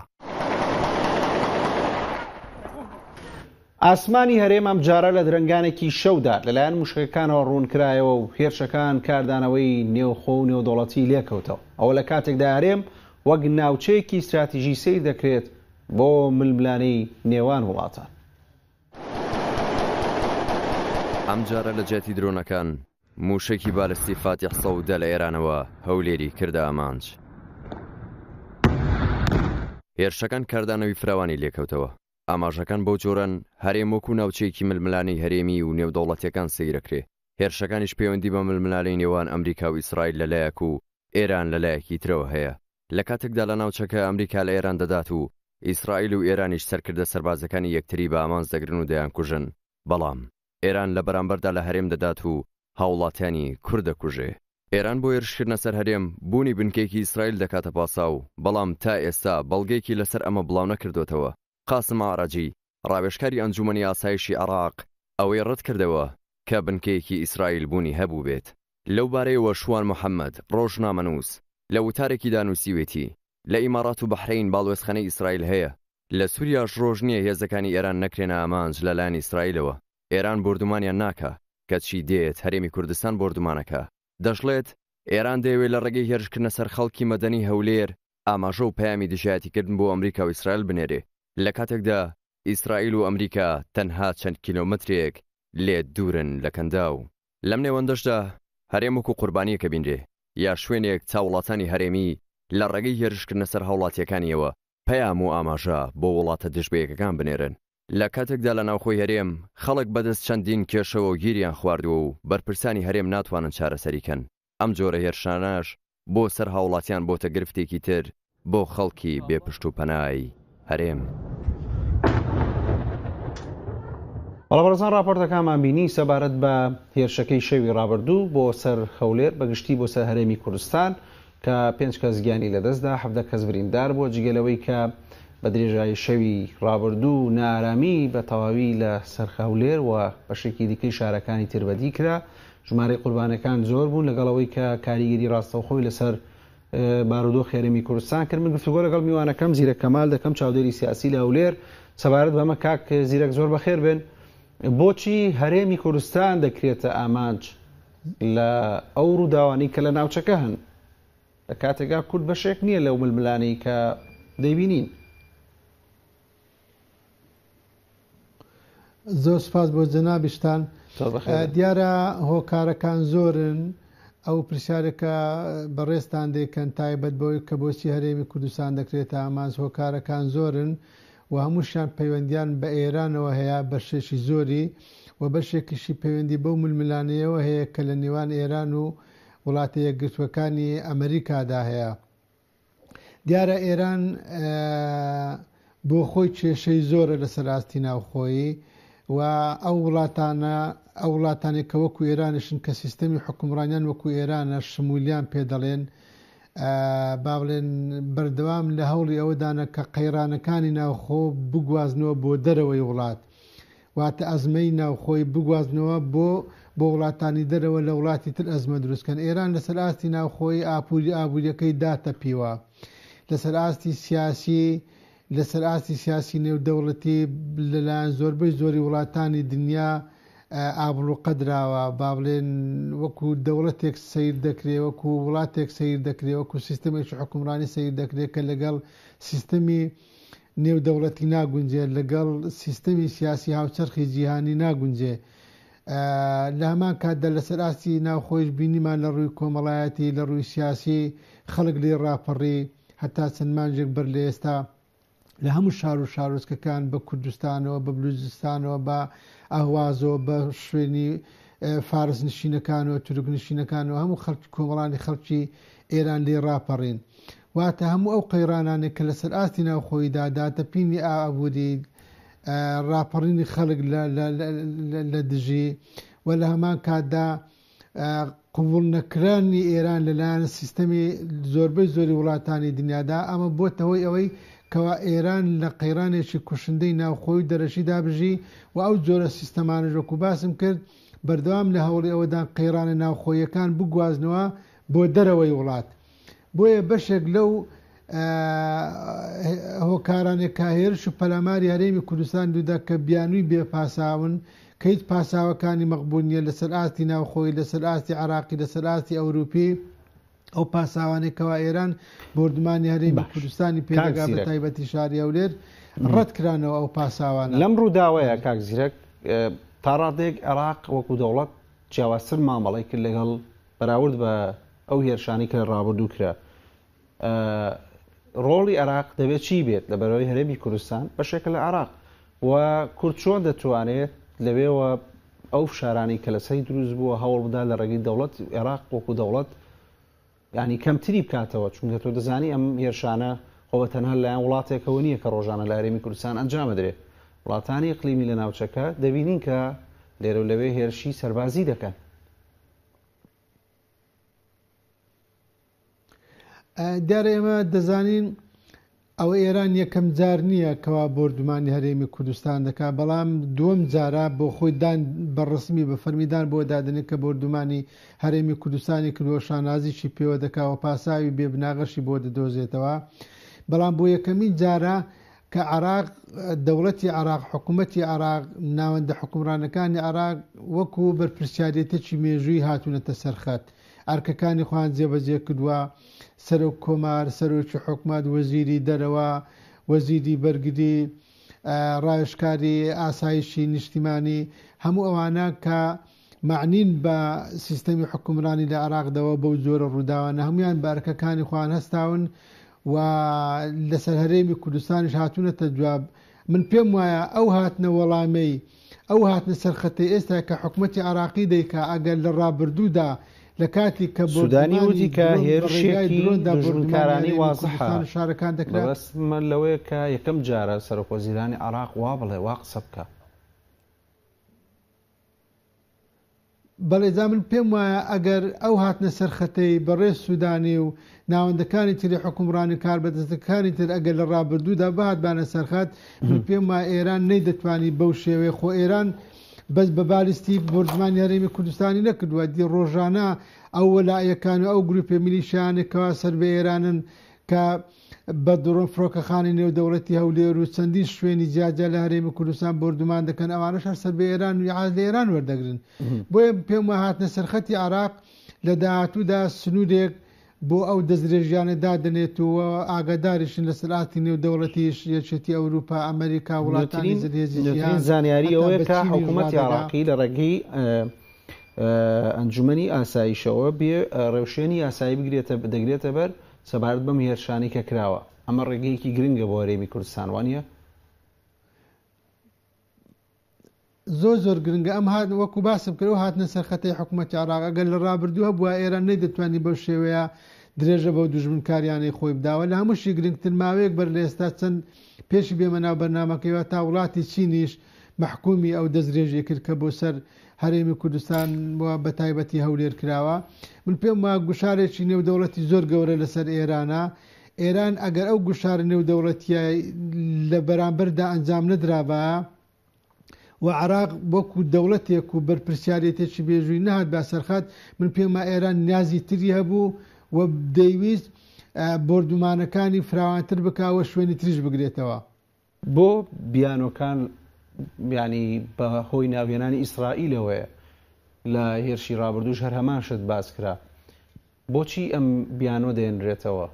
ئاسمانی هەرێم ئەم جارە لە درنگانێکی شەودا لەلایەن موشکەکانەوە ڕوونکرایەوە و هێرشەکان کاردانەوەی نێوخۆ و نێودەوڵەتی لێکەوتەوە. ئەوە لە کاتێکدا هەرێم وەک ناوچەیەکی استراتیژی سیر دەکرێت بۆ ململانەی نێوان وڵاتان. ئەم جارە لە جێتی درۆنەکان موشێکی بالستی فاتیح سەودە لە ئێرانەوە هەولێری کردە ئامانج. هێرشەکان کاردانەوەی فراوانی لێکەوتەوە. ئاماژەکان بەو جۆرەن هەرێم وەکو ناوچەیەکی ململانەی هەرێمی و نێودەوڵەتیەکان سەیرەکرێ. هێرشەکانیش پەیوەندی بە ململانەی نێوان ئەمریکا و ئیسرائیل لەلایەک و ئێران لەلایەکی ترەوە هەیە. لە کاتێکدا لە ناوچەکە ئەمریکا لە ئێران دەدات و ئیسرائیل و ئێرانیش سەرکردە سەربازەکانی یەکتری بە ئامانج دەگرن و دەیان کوژن. بەڵام ئێران لە بەرامبەردا لە هەرێم دەدات و هاوڵاتیانی کوڕ دەکوژێ. ئێران بۆ هێرشکردنە سەر هەرێم بوونی بنکێکی ئیسرائیل دەکاتە پاساو، بەڵام تا ئێستا بەڵگەیەکی لەسەر ئەمە بڵاو نەکردوێتەوە. قاسم ئاڕاجی ڕاوێژکاری ئەنجومەنی ئاسایشی عراق ئەوەی ڕەت کردەوە کە بنکەیەکی ئیسرائیل بوونی هەبوو بێت. لەو بارەیەوە شوان محەممەد ڕۆژنامەنووس لە وتارێکی دانووسیوێتی لە ئیمارات و بەحرین باڵوێزخانەی ئیسرائیل هەیە. لە سووریاش ڕۆژ نییە هێزەکانی ئێران نەکرێنە ئامانج لەلایەن ئیسرائیلەوە. ئێران بردومانیان ناکە کەچی دێت هەرێمی کوردستان بردومانەکە. دەژڵێت ئێران دەیەوێت لە ڕێگەی هێرشکردنە سەر خەڵکی مەدەنی هەولێر ئاماژە و پەیامی دژایەتیکردن بۆ ئەمریکا و ئیسرائیل بنێرێ لە کاتێکدا ئیسرائیل و ئەمریکا تەنها چەند کیلۆمەترێک لێ دوورن لە کەنداو. لەم نێوەندەشدا هەرێم وەکو قوربانیەکە بینرێ یا شوێنێک تا وڵاتانی هەرێمی لە ڕێگەی هێرشکردنە سەر هاوڵاتیەکانیەوە پەیام و ئاماژە بۆ وڵاتە دژبەیەکەکان بنێرن. لە کاتێکدا لە ناوخۆی هەرێم خەڵک بەدەست چەندین کێشەوە و گیریان خواردووە و بەرپرسانی هەرێم ناتوانن چارەسەریکەن. ئەم جۆرە هێرشانەش بۆ سەر هاوڵاتیان بۆتە گرفتێکی تر بۆ خەڵکی بێپشت و پەنای هەرێم. بەڵەبەرزان راپۆرتەکانمان بینی سەبارەت بە هێرشەکەی شەوی ڕابردوو بۆ سەر هەولێر بەگشتی بۆ سەر هەرێمی کوردستان کە 5 کەس گیانی لەدەستدا 17 کەس بریندار بووە جگەلەوەی کە بە درێژایی شەوی ڕابردوو نارامی بە تەواوی لە سەر هەولێر و بەشێکی دیکەی شارەکانی تر بەدی کرا. ژمارەی قوربانەکان زۆر بوون لەگەڵەوەی کە کاریگەری ڕاستەوخۆی لەسەر بارودۆخ هێرمی کوردستان کرد. من گفتوگۆ لەگەڵ میوانەکەم زیرەک کەمال دەکەم چاودێری سیاسی لە هەولێر سەبارەت بەمە کاک زیرەک زۆر بەخێر بن. بۆچی هەرێمی کوردستان دەکرێتە ئامانج لە ئەو ڕووداوانی کە لە ناوچەکە هەن لە کاتێکا کورد بەشێک نییە لەو ململانەی کە دەیبینین؟ زۆر سپاس بۆ جەنابیشتان. دیارە هۆکارەکان زۆرن، ئەو پرسیارێکە بەڕێستان دەکەن تایبەت بۆی کە بۆچی هەرێمی کوردستان دەکرێتە ئامانج. هۆکارەکان زۆرن و هەمووشیان پەیوەندیان بە ئێرانەوە هەیە بەشێکی زۆری و بەشێکیشی پەیوەندی بەو ململانەیەوە هەیە کە لە نێوان ئێران و وڵاتە یەکگرتوەکانی ئەمریکادا هەیە. دیارە ئێران بۆ خۆی کێشەی زۆرە لەسەر ئاستی ناوخۆیی و ئەو وڵاتانی کە وەکو ئێرانشن کە سیستەمی حکومڕانیان وەکو ئێرانە شمولیان پێ دەڵێن با بڵێن بەردەوام لە هەوڵی ئەوەدانە کە قەیرانەکانی ناوخۆ بگوازنەوە بۆ دەرەوەی وڵات، واتە ئەزمەی ناوخۆی بگوازنەوە بۆ وڵاتانی دەرەوە لە وڵاتی تر ئەزمە دروستکەن. ئێران لەسەر ئاستی ناوخۆی ئابوووریەکەی داتە پیوە، لەسەر ئاستی سیاسی لەسەر ئاستی سیاسی نێودەوڵەتی لەلایەن زۆربەی زۆری وڵاتانی دنیا ئابڕوو قەدراوە، با بڵێن وەکو دەوڵەتێک سیر دەکرێت، وەکو وڵاتێک سیر دەکرێت، وەکو سیستەمێکی حکومڕانی سیر دەکرێت کە لەگەڵ سیستەمی نێودەوڵەتی ناگونجێت، لەگەڵ سیستەمی سیاسی هاوچەرخی جیهانی ناگونجێت. لە هەمان کاتدا لەسەر ئاستی ناوخۆیش بینیمان لە ڕووی کۆمەڵایەتی لە ڕووی سیاسی خەڵک لێ ڕاپەڕی هەتا چەند مانجێک بەر لە ئێستا لە هەموو شار و شارۆچکەکان بە کوردستانەوە بە بلوچستانەوە بە ئاوازەوە بە شوێنی فارس نشینەکانەوە تورک نشینەکانەوە هەموو خەڵکی کۆمەڵانی خەڵکی ئێران لێ ڕاپەڕین. واتە هەموو ئەو قەیرانانێک کە لەسەر ئاستی ناوخۆیدا داتەپینی ئابووری ڕاپەڕینی خەڵک لە دژی و لە هەمان کاتدا قبول نەکرانی ئێران لەلایەن سیستەمی زۆربەی زۆری وڵاتانی دنیادا ئەمە بۆتە هۆی ئەوەی کەوا ئێران لە قەیرانێکی کوشندەی ناوخۆی دەرەشی دابژی و ئەو جۆرە سیستەمانە ژۆک و باسم کرد بەردەوام لە هەوڵی ئەوەدان قەیرانە ناوخۆیەکان بگوازنەوە بۆ دەرەوەی وڵات. بۆیە بەشێک لەو هۆکارانێک کاهێرش و پەلاماری هەرێمی کوردستان دوودا کە بیانووی بێپاساون کە هیچ پاساوەکانی مەقبول نیە لەسەر ئاستی ناوخۆی، لەسەر ئاستی عراقی، لەسەر ئاستی ئەوروپی، ئەو پاساوانێکەوە ئێران بردمانی هەرێمی کوردستانی پێدەگا بە تایبەتی شاری هەولێر ڕەت کرانەوە ئەو پاساوانە. لەم ڕووداوەیە کاک زیرەک تا ڕادێک عێراق وەکو دەوڵەت جیاوازتر مامەڵی کرد لەگەڵ بەراورد بە ئەو هێرشانی کە ڕابردوو کرا. ڕۆڵی عێراق دەبێت چی بێت لە بەرەوەی هەرێمی کوردستان بەشێکە لە عێراق و کورد چۆن دەتوانێت لەوێەوە ئەو فشارانی کە لەسەری دروست بووە هەوڵ بدا لە ڕێگەی دەوڵەت عێراق وەکو دەوڵەت ینی کەمتری بکاتەوە، چونکە تۆ دەزانی ئەم هێرشانە خۆوە تەنها لایەن وڵاتێکەوە نییە کە ڕۆژانە لە هەرێمی کوردستان ئەنجام بدرێت. وڵاتانی ئیقلیمی لە ناوچەکە دەبینین کە لێرە و لەوێ هێرشی سەربازی دەکەن. دیارە ئێمە دەزانین ئەوە ئێران یەکەم جار نییە کەوا بردمانی هەرێمی کوردستان دەکات، بەڵام دووەم جارە بۆ خۆی دان بەڕسمی بە فەرمیدان بۆ دادنێت کە بردمانی هەرێمی کوردستانی کردووە شانازیشی پێوە دەکاوە پاساوی بێبناغەشی بۆ دەدۆزێتەوە. بەڵام بۆ یەکەمین جارە کە عراق دەوڵەتی عراق حکوومەتی عراق ناوەندە حکومڕانەکانی عراق وەکو بەرپرسیارەتێکی مێژووی هاتوونەتە سەرخەت، ئەرکەکانی خۆیان جێبەجێ کردووە، سەرۆک کۆمار، سەرۆکی حکومات، وەزیری دەرەوە، وەزیری بەرگری، ڕایشکاری ئاسایشی نیشتیمانی، هەموو ئەوانە کە معنین بە سیستەمی حکومڕانی لە عراقدەوە بەو جۆرە ڕووداوانە هەمویان بە ئەرکەکانی خۆیان هەستاون و لەسەر هەرێمی کوردستانیش هاتوونەتە جواب. من پێم وایە ئەو هاتنە وەڵامەی ئەو هاتنە سەرخەتەی ئێستا کە حکوومەتی عراقی دەیکا ئەگەر لە ڕابردوودا لە کاتی کە سودانی وتی کە هێرشێکی دژمنکارانی وازەحە شارەکان دەکرێت. بەسمە لەوەیە کە یەکەم جارە سەرۆکوەزیرانی عراق وا بڵێ وا قسە بکە. بەڵێ من پێم وایە ئەگەر ئەو هاتنە سەرخەتەی بەڕێز سوودانی و ناوەندەکانی تری حکومڕانی کار بەدەستەکانی تر ئەگەر لە ڕابردوودا بهاتبانە سەرخەت، من پێم وایە ئێران نەیدەتوانی بەو شێوەیە خۆ ئێران بەس بە بالیستی بردمانی هەرێمی کوردستانی نەکردووە، دی ڕۆژانە ئەو وەلایەکان و ئەو گروپی میلیشیانێکەوە سەر بە ئێرانن کە بە دڕۆن فڕۆکەخانی نێودەوڵەتی هەولێر و چەندی شوێنی جیاجا لە هەرێمی کوردستان بردومان دەکەن ئەوانەش هەر سەر بە ئێران و عاد لە ئێران وەردەگرن بۆیە پێم وە هاتنە سەرخەتی عێراق لە داهاتوودا سنوورێک بۆ ئەو دەستدرێژیانە دادنێت و ئاگاداریشن لە سەلاتی نێودەوڵەتیش یەکێتی ئەوروپا ئەمریکا وڵاتانی زەرهێزی جیهان زانیاری ئەوەیە کە حکوومەتی عێراقی لە ڕێگەی ئەنجومەنی ئاسایشەوە بێ ڕێوشێنی ئاسایی دەگرێتە بەر سەبارەت بەم هێرشانی کە کراوە ئەمە ڕێگەیەکی گرنگە بۆ هەرێمی کوردستان وانە زۆر گرنگە ئەم هات وەکو باسم کرد و هاتنە سەرخەتەی حکوومەتی عێراق ئەگەر لە ڕابردووە بووە ئێران نەیدەتوانی بەو شێوەیە درێژە بەو دوژمنکاریانەی خۆی بداوە لە هەمووشی گرنگتر ماوەیەک بەر لە ئێستا چەند پێشی بێمەناو بەرنامەکەیەوە تا وڵاتی چینیش مححکومی ئەو دەستدرێژی کرد کە بۆ سەر هەرێمی کوردستان بە تایبەتی هەولێر کراوە من پێم وایە گوشارێکی نێودەوڵەتی زۆر گەورە لەسەر ئێرانە ئێران ئەگەر ئەو گوشارە نێودەوڵەتیە لە بەرامبەردا ئەنجام نەدرابە و عێراق وەکو دەوڵەتێک و بەرپرسیارەتێکی بێژووی نەهات با سەرخات من پێم وایە ئێران نیازی تری هەبوو و دەیویست بردومانەکانی فراوانتر بکاوە شوێنی تریش بگرێتەوە بۆ بیانۆکان ینی بە هۆی ناوێنانی ئیسرائیلەوەیە لە هێرشی ڕابردووش هەر هەمان شت باس کرا بۆچی ئەم بیانۆ دێنرێتەوە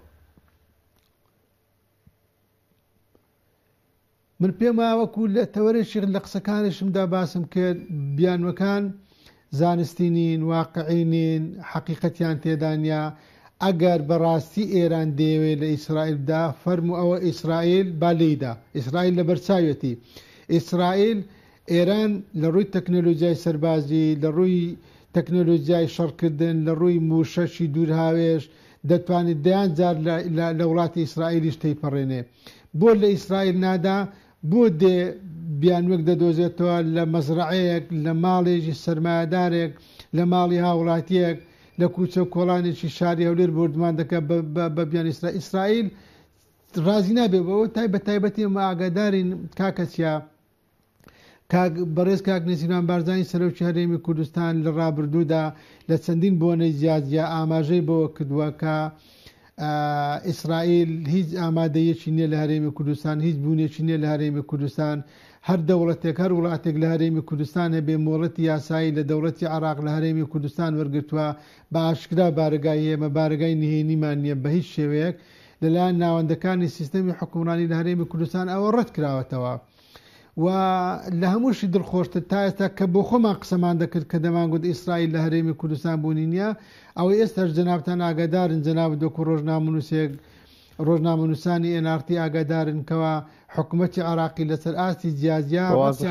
من پێم وەکو لە تەوەرێکی لە قسەکانشمدا باسم کرد بیانوەکان زانستی نین واقعی نین حەقیقەتیان تێدانیا ئەگەر بەڕاستی ئێران دەیەوێت لە ئیسرائیل بدا فەرمو ئەوە ئیسرائیل با لێیدا ئیسرائیل لە بەرچاوێتی ئیسرائیل ئێران لە ڕووی تەکنۆلۆژیای سەربازی لە ڕووی تەکنۆلۆژیای شەڕکردن لە ڕووی موشەشی دوورهاوێش دەتوانێت دەیان جار لە وڵاتی ئیسرائیلیش تێیپەڕێنێ بۆ لە ئیسرائیل نادا بۆ دێ بیانوەک دەدۆزێتەوە لە مەزرعەیەک لە ماڵێژی سەرمایهدارێک لە ماڵی هاوڵاتیەک لە کوچە و کۆڵانێکی شاری هەولێر بردومان دەکە بە بیان ئیسرائیل ڕازی نابێ بەوە تایبەتی ئەمە ئاگادارین کاکەسیا بەڕێز کاک نسیروان بارزانی سەرۆکی هەرێمی کوردستان لە ڕابردوودا لە چەندین بۆنەی جیاجیا ئاماژەی بەوە کردووە کە ئیسرائیل هیچ ئامادەیەکی نییە لە هەرێمی کوردستان هیچ بوونێکی نییە لە هەرێمی کوردستان هەر دەوڵەتێک هەر وڵاتێک لە هەرێمی کوردستان هەبێ مۆڵەتی یاسایی لە دەوڵەتی عێراق لە هەرێمی کوردستان وەرگرتووە بە ئاشکرا بارگای ئێمە بارگای نهێنیمان نییە بە هیچ شێوەیەک لەلایەن ناوەندەکانی سیستەمی حکومڕانی لە هەرێمی کوردستان ئەوە ڕەت کراوەتەوە و لە هەمووشی دڵخۆشتە تا ئێستا کە بۆ خۆمان قسەمان دەکرد کە دەمانگوت ئیسرائیل لە هەرێمی کوردستان بوونی نییە ئەوەی ئێستاش جەنابتان ئاگادارن جەناب دۆکو ڕۆژنامەنووسانی ئێنارتی ئاگادارن کەوە حکوومەتی عێراقی لەسەر ئاستی جیاجیا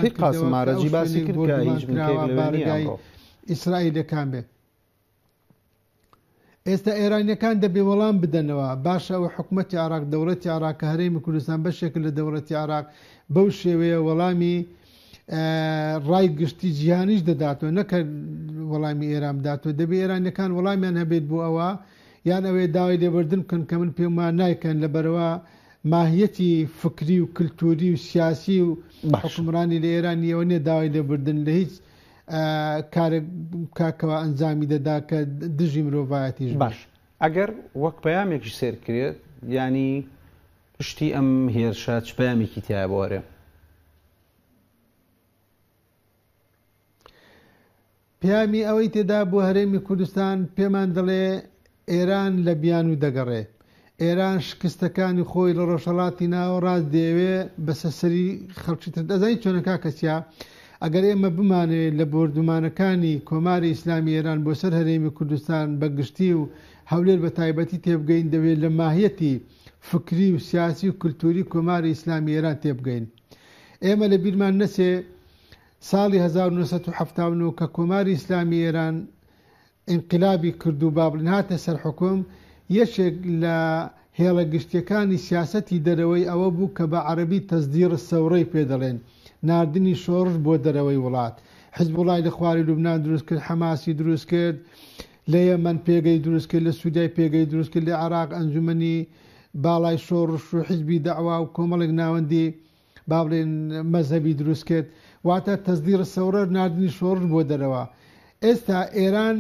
بارگای ئیسرائیلەکان بێت ئێستا ئێرانیەکان دەبێ وەڵام بدەنەوە باشە ئەوە حکوومەتی عێراق دەوڵەتی عێراق کە هەرێمی کوردستان بەشێک لە دەوڵەتی عێراق بەو شێوەیە وەڵامی ڕای گشتی جیهانیش دەداتەوە نەکە وەڵامی ئێران بداتەوە دەبێ ئێرانیەکان وەڵامیان هەبێت بۆ ئەوە یان ئەوەی داوای لێبوردن بکەن کە من پێم وایە نایکەن لەبەرەوە ماهیەتی فکری و کللتوری و سیاسی و حکومڕانی لە ئێرانیەوە نیە داوای لێبوردن لە هیچ کارێک کاکەوە ئەنجامی دەدا کە دژی مرۆڤایەتیش باش ئەگەر وەک پەیامێکی سێر کرێت ینی پشتی ئەم هێرشە چ پەیامێکی تایە بۆوەرێ پەیامی ئەوەی تێدا بۆ هەرێمی کوردستان پێمان دەڵێ ئێران لە بیان و دەگەڕێ ئێران شکستەکانی خۆی لە ڕۆژهەڵاتی ناوە ڕاست دەیەوێ بەسەسەری خەڵکی تر دەزانی چۆنەکە کەسیا ئەگەر ئێمە بمانێت لە بردومانەکانی کۆماری ئیسلامی ئێران بۆ سەر هەرێمی کوردستان بەگشتی و هەولێر بە تایبەتی تێبگەین دەوێت لە ماهیەتی فکری و سیاسی و کللتوری کۆماری ئیسلامی ئێران تێبگەین ئێمە لە بیرمان نەچێ ساڵی 1970 کە کۆماری ئیسلامی ئێران ئینقلابی کرد و بابلین هاتە سەر حکوم یەکێک لە هێڵە گشتیەکانی سیاسەتی دەرەوەی ئەوە بوو کە بە عەرەبی تەزدیر سەورەی پێ دەڵێن ناردنی شۆڕش بۆ دەرەوەی وڵات حیزبوڵای لە خواری لوبنان دروست کرد حەماسی دروست کرد لە یەمەن پێگەی دروست کرد لە سوودای پێگەی دروست کرد لە عێراق ئەنجومەنی باڵای شۆڕش و حیزبی دەعوا و کۆمەڵێک ناوەندی با بڵێن مەزهەبی دروست کرد واتە تەزدیر سەورە ناردنی شۆڕش بۆ دەرەوە ئێستا ئێران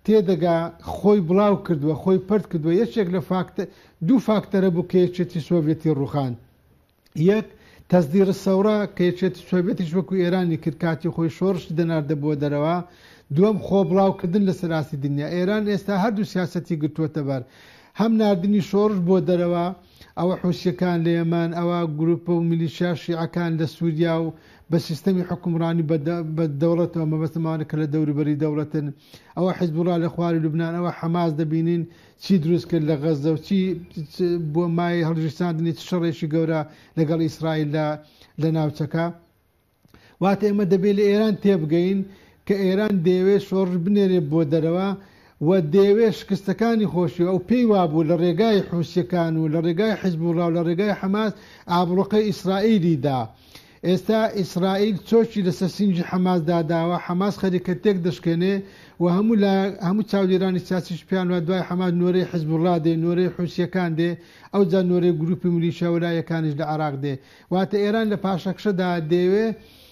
تێدەگا خۆی بڵاو کردووە خۆی پرد کردووە یەکێک لە دوو فاکتەرە بوو کە یەکێتی سۆڤێتی ڕوخان یەک تەزدیرە سەورە کە یەکێتی سۆڤێتیش وەکو ئێرانی کرد کاتی خۆی شۆڕش دەناردە بۆ دەرەوە دووەم خۆ بڵاوکردن لە سەراسی دنیا ئێران ئێستا هەردوو سیاسەتی گرتووەتە بەر هەم نردنی شۆڕش بۆ دەرەوە ئەوە حوسیەکان لە یەمان ئەوە گروپە و میلیشیا شیعەکان لە سووریا و بە سیستەمی حکومڕانی بە دەوڵەتەوە مەبەستمانە کە لە دەوروبەری دەوڵەتن ئەوە حیزبوڵا لە خواری لوبنان ئەوە حەماس دەبینین چی دروست کرد لە غەزە و چی بۆ مای هەڵگیرساندنی شەڕێکی گەورە لەگەڵ ئیسرائیل لە ناوچەکە واتە ئێمە دەبێت لە ئێران تێبگەین کە ئێران دەیەوێت شۆڕ بنێرێ بۆ دەرەوە و دەیەوێت شکستەکانی خۆشی ئەو پێی وابوو لە ڕێگای حوسیەکان و لە ڕێگای حیزبوڵا و لە ڕێگای حەماس ئابڕۆقەی ئیسرائیلیدا ئێستا ئیسرائیل چۆکی لەسەر سینجی حەماس داداوە حەماس خەریکە تێک دەشکێنێ و هەموو چاودێرانی سیاسیش پیان وە دوای حەماس نۆرەی حیزبوڵا دێ نۆرەی حوسیەکان دێ ئەو جا نۆرەی گروپی میلیشیا وەلایەکانیش لە عێراق دێ واتە ئێران لە پاشەکشەدا دەیەوێ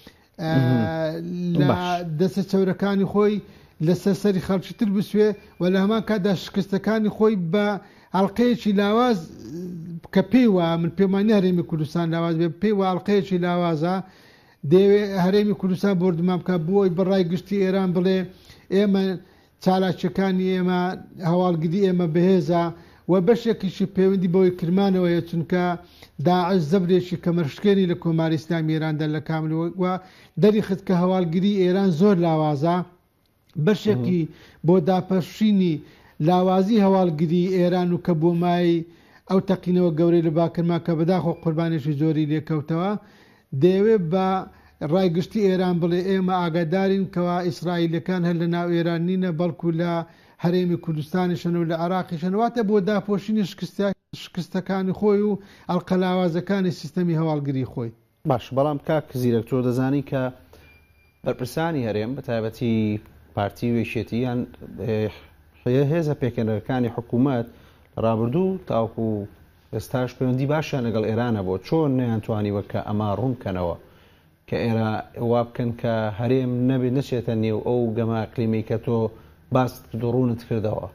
لە دەستە چەورەکانی خۆی لەسەر سەری خەڵکی تر بسوێ و لە هەمان کاتدا شکستەکانی خۆی بە ئەڵقەیەکی لاواز کە پێی وە من پێمانی هەرێمی کوردستان لاواز بێ پێی وە ئەڵقەیەکی لاوازە دەیەوێ هەرێمی کوردستان بردمان بکە بۆی بەڕای گشتی ئێران بڵێ ئێمە چالاکیەکانی ئێمە هەواڵگری ئێمە بەهێزە و بەشێکیشی پەیوەندی بەوەی کرمانەوەیە چونکە داعش زەبرێکی کەمەشکێنی لە کۆماری ئیسلامی ئێراندا لە کاملەوە دەریخست کە هەواڵگری ئێران زۆر لاوازە بەشێکی بۆ داپەشینی لاوازی هەواڵگری ئێران و کە بۆ مای ئەو تەقینەوە گەورەی لە باکرما کە بەداخۆ قوربانێکی زۆری لێکەوتەوە دەیەوێت بە ڕایگشتی ئێران بڵێ ئێمە ئاگادارین کەوا ئیسرائیلەکان هەر لە ناو ئێران نینە بەڵکو لە هەرێمی کوردستانیشن و لە عێراقیشنواتە بۆ داپۆشینی شکستەکانی خۆی و ئەڵقەلاوازەکانی سیستەمی هەواڵگری خۆی باش بەڵام کاک زیرەک تۆ دەزانی کە بەرپرسانی هەرێم بە تایبەتی پارتی وێشێتییان هێزە پێکەنەکانی حکوومەت ڕابردوو تاوکو ئێستاش پەیوەندی باشیان لەگەڵ ئێرانە بۆ چۆن نەیانتوانی وەکە ئەما ڕوونکەنەوە کە ئێرە وا بکەن کە هەرێم نەبێت نەچێتە نێو ئەو گەما کلیمەی کە تۆ باست ڕوونت کردەوە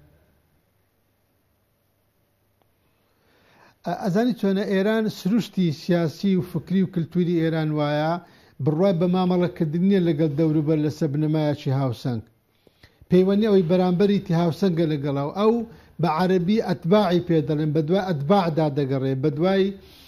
ئەزانی چۆنە ئێران سروشتی سیاسی و فکری و کللتوری ئێران وایە بڕای بە مامەڵەکردنیە لەگەڵ دەوروبەر لەسەر بنەمایەکی هاوسەنگ پەیوەندی ئەوەی بەرامبەری هاوسەنگە لەگەڵاو ئەو بە عەرەبی ئەتباعی پێ دەڵێن بە دوای ئەتباعدا دەگەڕێ بە دوای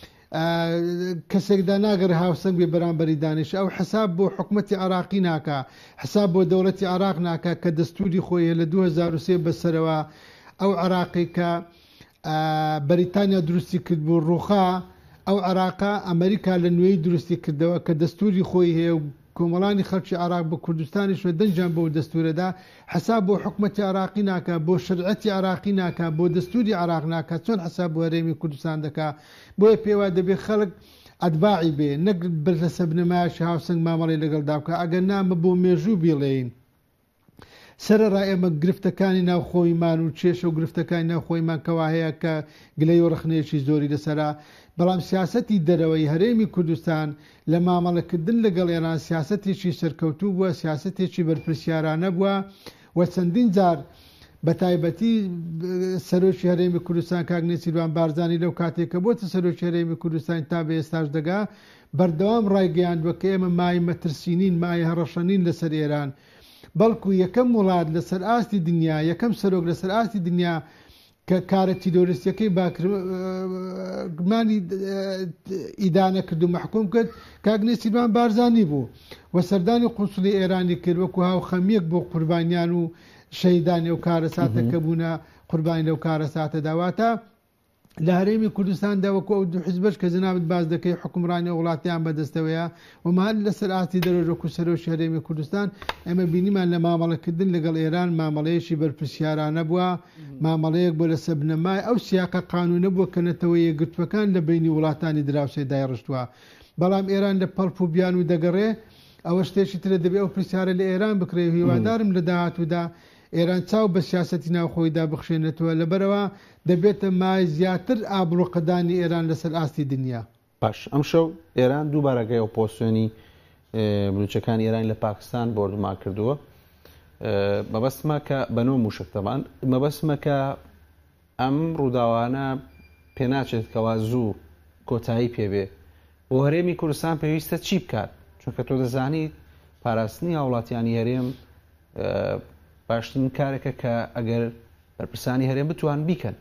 کەسێکدا ناگەر هاوسەنگ بێ بەرامبەری دانیش ئەو حساب بۆ حکومەتی عێراقی ناکە حساب بۆ دەوڵەتی عێراق ناکە کە دەستوری خۆی لە 2003 بەسەرەوە ئەو عێراقی کە بەریتانیا دروستی کرد بۆ ڕووخا ئەو عێراقا ئەمریکا لە نوێی دروستی کردەوە کە دەستوری خۆی هەیە و کۆمەڵانی خەڵکی عێراق بە کوردستانی شوێ دەنجان بۆ دەستورەدا حساب بۆ حکومەتی عێراقی ناکە بۆ شەرعەتی عێراقی ناکە بۆ دەستوری عێراق ناکە چۆن حساب بۆ هەرێمی کوردستان دەکا بۆیە پێوا دەبێت خەڵک ئەتباعی بێ نەک لەسە بنەمایەکی هاوسەنگ مامەڵی لەگەڵدا بکە ئەگەر نامە بۆ مێژوو بیڵێین سەرەڕا ئێمە گرفتەکانی ناوخۆیمان و چێشە و گرفتەکانی ناوخۆیمان کەوا هەیە کە گلەی و ڕخنەیەکی زۆری لەسەرا بەڵام سیاسەتی دەرەوەی هەرێمی کوردستان لە مامەڵەکردن لەگەڵ ئێران سیاسەتێکی سەرکەوتوو بووە سیاسەتێکی بەرپرسیارانە بووە و چەندین جار بە تایبەتی سەرۆکی هەرێمی کوردستان کاگنێ سیلوان بارزانی لەو کاتێککە بۆتە سەرۆکی هەرێمی کوردستان تا بە ئێستاش دەگا بەردەوام ڕایگەیاندووە کە ئێمە مای مەترسینین مای هەڕەشەنین لەسەر ئێران بەڵکو یەکەم وڵات لەسەر ئاستی دنیا یەکەم سەرۆک لەسەر ئاستی دنیا کە کارە تیرۆریستیەکەی باکرمانی ئیدانە کرد و مەحکوم کرد کاگنێ سیلوان بارزانی بوو و سەردانی قونسولی ئێرانی کرد وەکو هاو خەمیەک بۆ قوربانیان و شەیدانی ئەو کارە ساتەکە بوونە قوربانی لەو کارە ساتە داواتە لە هەرێمی کوردستاندا وەکو ئەو دوو حیزبەش کە جەنابەت باز دەکەی حکومڕانی وڵاتیان بەدەستەوەیە ومان لەسەر ئاستی دەرۆژەکو سەرۆکی هەرێمی کوردستان ئێمە بینیمان لە مامەڵەکردن لەگەڵ ئێران مامەڵەیەکی بەرپرسیارانە بووە مامەڵەیەک بۆ لە سەبنەمای ئەو سیاقە قانونە بووە کە نەتەوە یەکگرتوەکان لە بینی وڵاتانی دراوسێدای ڕشتووە بەڵام ئێران لە پەڵپ و بیان و دەگەڕێ ئەوە شتێکی ترە دەبێت ئەو پرسیارە لە ئێران بکرێ هیوادارم لە داهاتوودا ئێران چاو بە سیاسەتی ناوخۆیدا بخشێنێتەوە لەبەرەوە دەبێتە مای زیاتر ئابڕۆقەدانی ئێران لەسەر ئاستی دنیا باش ئەم شەو ئێران دووبارەگەی ئۆپۆسیۆنی بلوچەکانی ئێران لە پاکستان بردوما کردووە مەبەستمە کە بەنۆ موشکتەمان مەبەستمە کە ئەم ڕووداوانە پێناچێت کەوا زوو کۆتایی پێبێ بۆ هەرێمی کوردستان پێویستە چی بکات چونکە تۆ دەزانیت پاراستنی هاوڵاتیانی هەرێم باشترین کارێکە کە ئەگەر بەرپرسانی هەرێم بتوان بیکەن.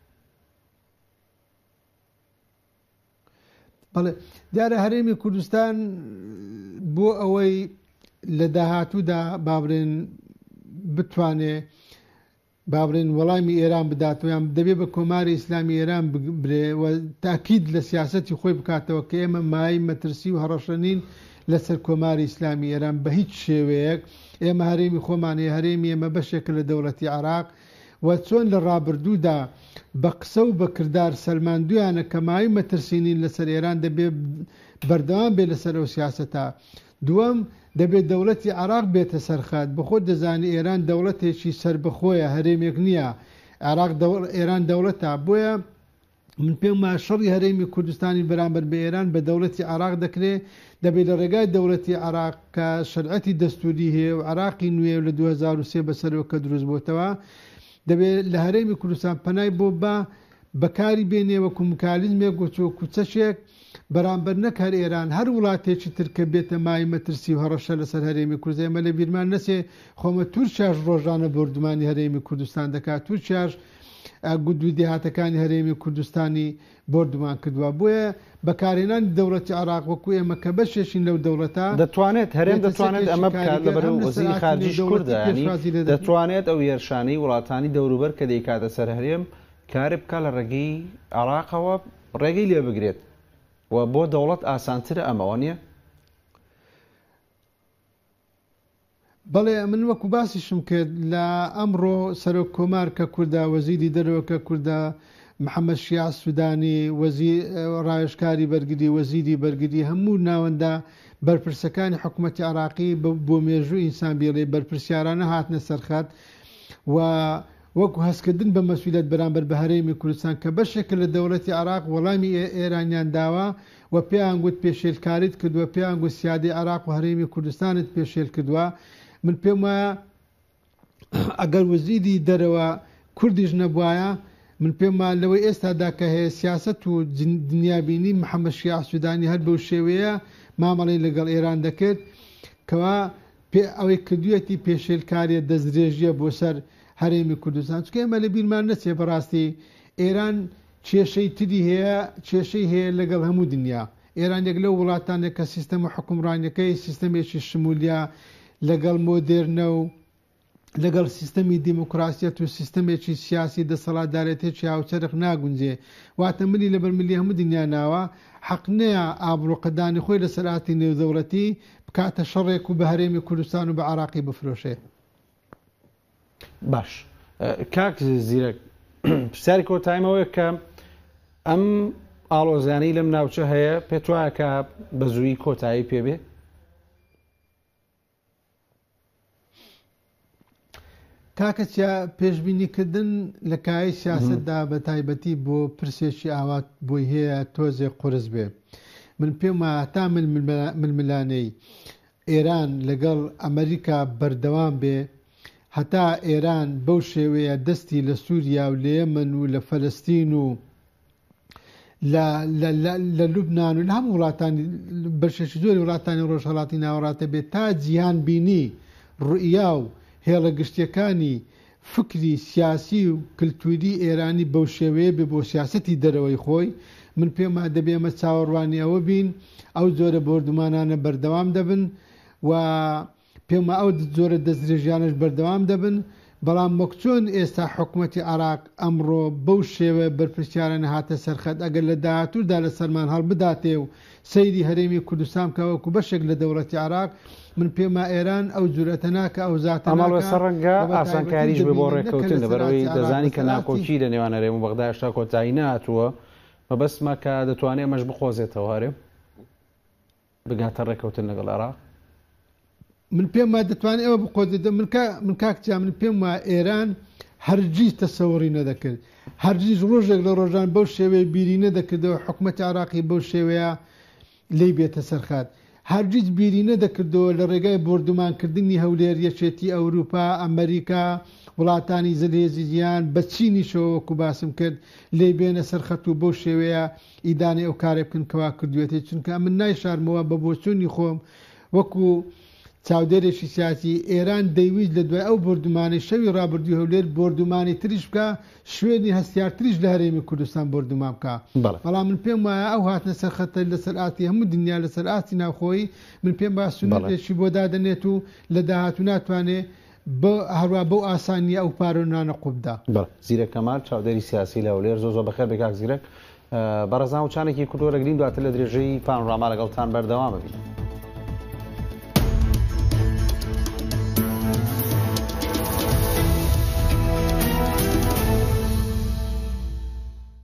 بەڵێ دیارە هەرێمی کوردستان بۆ ئەوەی لە داهاتوودا بابرێن بتوانێ بابرێن وەڵامی ئێران بداتەوەیان دەبێت بە کۆماری ئیسلامی ئێران برێ و تاکید لە سیاسەتی خۆی بکاتەوە کە ئێمە مای مەترسی و هەڕەشەنین لەسەر کۆماری ئیسلامی ئێران بە هیچ شێوەیەک ئێمە هەرێمی خۆمانێ هەرێمی ئێمە بەشێکە لە دەوڵەتی عێراق و چۆن لە ڕابردوودا بە قسە و بە کردار سەلماندویانە کە مای مەترسینین لەسەر ئێران دەبێت بەردەوام بێت لەسەر ئەو سیاسەتە. دووەم دەبێت دەوڵەتی عێراق بێتە سەرخات بەخۆ دەزانی ئێران دەوڵەتێکی سربەخۆیە هەرێمێک نییە عێراق ئێران دەوڵەتە بۆیە من پێم وایە شەڕی هەرێمی کوردستانی بەرامبەر بە ئێران بە دەوڵەتی عێراق دەکرێت دەبێت لە ڕێگای دەوڵەتی عێراق کە شەرعەتی دەستوری هەیە و عێراقی نوێ لە 2003 بەسەرەوە کە دروست بۆتەوە دەبێت لە هەرێمی کوردستان پەنای بۆ بەکاری بێنێ وەکو مکالیزمێک گوچۆ کوچەشێک بەرامبەر نەک هەر ئێران هەر وڵاتێکی ترکە بێتە مای مەترسی و هەڕەشە لەسەر هەرێمی کوردستان ئێمە لە بیرمان نەچێ خۆمە تورکیاش ڕۆژانە بردومانی هەرێمی کوردستان دەکات تورکیاش گوندوی دێهاتەکانی هەرێمی کوردستانی بردومان کردووە بۆیە بەکارهێنانی دەوڵەتی عێراق وەکو ئێمە کە بەشێشین لەو دەوڵەتە دەتوانێت هەرێم دەتوانێت ئەمە بکات لەبەر وەزیری خارجیش کوردە دەتوانێت ئەو یێرشانەی وڵاتانی دەوروبەر کە دەیکاتە سەر هەرێم کارێ بکات لە ڕێگەی عێراقەوە ڕێگەی لێ بگرێت و بۆ دەوڵەت ئاسانترە ئەمەوە نییە؟ بەڵێ من وەکو باسیشم کرد لە ئەمڕۆ سەرۆک کۆمار کە کووردە وەزیری دەرەوەکە کووردە محەممەد شیاع سوودانی ڕایشکاری بەرگری وەزیری بەرگری هەموو ناوەندا بەرپرسەکانی حکوومەتی عێراقی بۆ مێژوو ئینسان بێڵێ بەرپرسیارانە هاتنە سەرخات و وەکو هەستکردن بە مەسئولیت بەرامبەر بە هەرێمی کوردستان کە بەشێکە لە دەوڵەتی عێراق وەڵامی ئێرانیان داوە و پێیان گوت پێشێلکاریت کردووە پێیان گوت سیادی عێراق و هەرێمی کوردستانت پێشێل کردووە من پێم وایە ئەگەر وەزیری دەرەوە کوردیش نەبوایە من پێم وایە لەوەی ئێستادا کە هەیە سیاسەت و دنیابینی محەممەد شیاع سوودانی هەر بەو شێوەیە مامەڵی لەگەڵ ئێران دەکرد کەوا ئەوەی کردوویەتی پێشێلکاریە دەستدرێژیە بۆ سەر هەرێمی کوردستان چکە ئێمە لە بیرمان نەچێ بەڕاستی ئێران کێشەی تری هەیە کێشەی هەیە لەگەڵ هەموو دنیا ئێران یەک لەو وڵاتانێک کە سیستەمە حکومڕانیەکەی سیستەمێکی شمولیە لەگەڵ مۆدێرنە و لەگەڵ سیستەمی دیموکراسیەت و سیستەمێکی سیاسی دەسەڵاتدارێتێکی هاوچەرخ ناگونجێ واتە ملی لەبەر ملی هەموو دنیا ناوە حەق نەیە ئابڕۆقەدانی خۆی لە سەرعاتی نێودەوڵەتی بکاتە شەڕێک و بە هەرێمی کوردستان و بە عێراقی بفرۆشێ. باش کاک زیرەک پرسیاری کۆتایمەوەی کە ئەم ئاڵۆزیانەی لەم ناوچە هەیە پێت وایە کە بە زووی کۆتایی پێبێ؟ کاکەچیا پێشبینیکردن لە کای سیاسەتدا بە تایبەتی بۆ پرسێکی ئاوات بۆی هەیە تۆزێک قرس بێ من پێم وایە تا ململانەی ئێران لەگەڵ ئەمریکا بەردەوام بێ هەتا ئێران بەو شێوەیە دەستی لە سووریا و لە یەمەن و لە فەلەستین و لە لوبنان و لە هەموو وڵاتانی بەشێکی زۆری وڵاتانی ڕۆژهەڵاتی ناوەڕاتە بێت تا جیهان بینی ڕوئیا و هێڵە گشتیەکانی فکری سیاسی و کلتوری ئێرانی بەو شێوەیە بێ بۆ سیاسەتی دەرەوەی خۆی من پێم وایە دەبێمە چاوەڕوانی ئەوە بین ئەو زۆرە بردومانانە بەردەوام دەبن و پێم ئەو زۆرە دەستدرێژیانش بەردەوام دەبن بەڵام وەکچۆن ئێستا حکوومەتی عێراق ئەمڕۆ بەو شێوە بەرپرسیارانە هاتە سەرخەت ئەگەر لە داهاتوودا لە سەرمان هەڵبداتێ و سەیری هەرێمی کوردستان کە وەکو بەشێک لە دەوڵەتی عێراق من پێما ئێران ئەو جورەتە ناکە ئەو زاتە ئەمەڵ ڕەنگە ئاسانکاریش بێ بۆ ڕێککەوتن لەبەرەوەی دەزانی کە ناکۆکی لە نێوان هەرێم و بەغدا هێشتا کۆتایی نهاتووە مەبەستمە کە دەتوانێت ئەمەش بخۆزێتەوە هەرێم بگاتە ڕێککەوتن لەگەڵ عێراق من پێم وایە دەتوانێت ئەوە بخۆزێتە من کاکچیا من پێم وایە ئێران هەرگیز تەسەووڕی نەدەکرد هەرگیز ڕۆژێک لە ڕۆژان بەو شێوەیە بیری نەدەکردەوە حکوومەتی عێراقی بەو شێوەیە لی بێتە سەرخات هەرگیز بیری نەدەکردەوە لە ڕێگای بردومانکردنی هەولێر یەکێتی ئەوروپا ئەمریکا وڵاتانی زلهێزیان بە چینیشەوە وەکو باسم کرد لێ بێنە سەرخەت و بەو شێوەیە ئیدانی ئەو کارێ بکەن کەوا کردوێتی چونکە من نایشارمەوە بە بۆچوونی خۆم وەکو چاودێرێکی سیاسی ئێران دەیویست لە دوای ئەو بردومانی شەوی ڕابردوی هەولێر بردومانی تریش بکە شوێنی هەستیارتریش لە هەرێمی کوردستان بردومان بکە بەڵام من پێم وایە ئەو هاتنە سەرخەتە لەسەر ئاتی هەموو دنیا لەسەر ئاتی ناوخۆی من پێم با سونەتێکی بۆ دادەنێت و لە داهاتوو ناتوانێت هەروە بەو ئاسانی ئەو پارۆنانە قوبدا. زیرەک کەمال چاودێری سیاسی لە هەولێر زۆر بەخێر بێ کاک زیرەک بەڕێزان و چانێکی کوردوەرەگرین دواتر لە درێژەی پانۆراما لەگەڵتان بەردەوام ببین.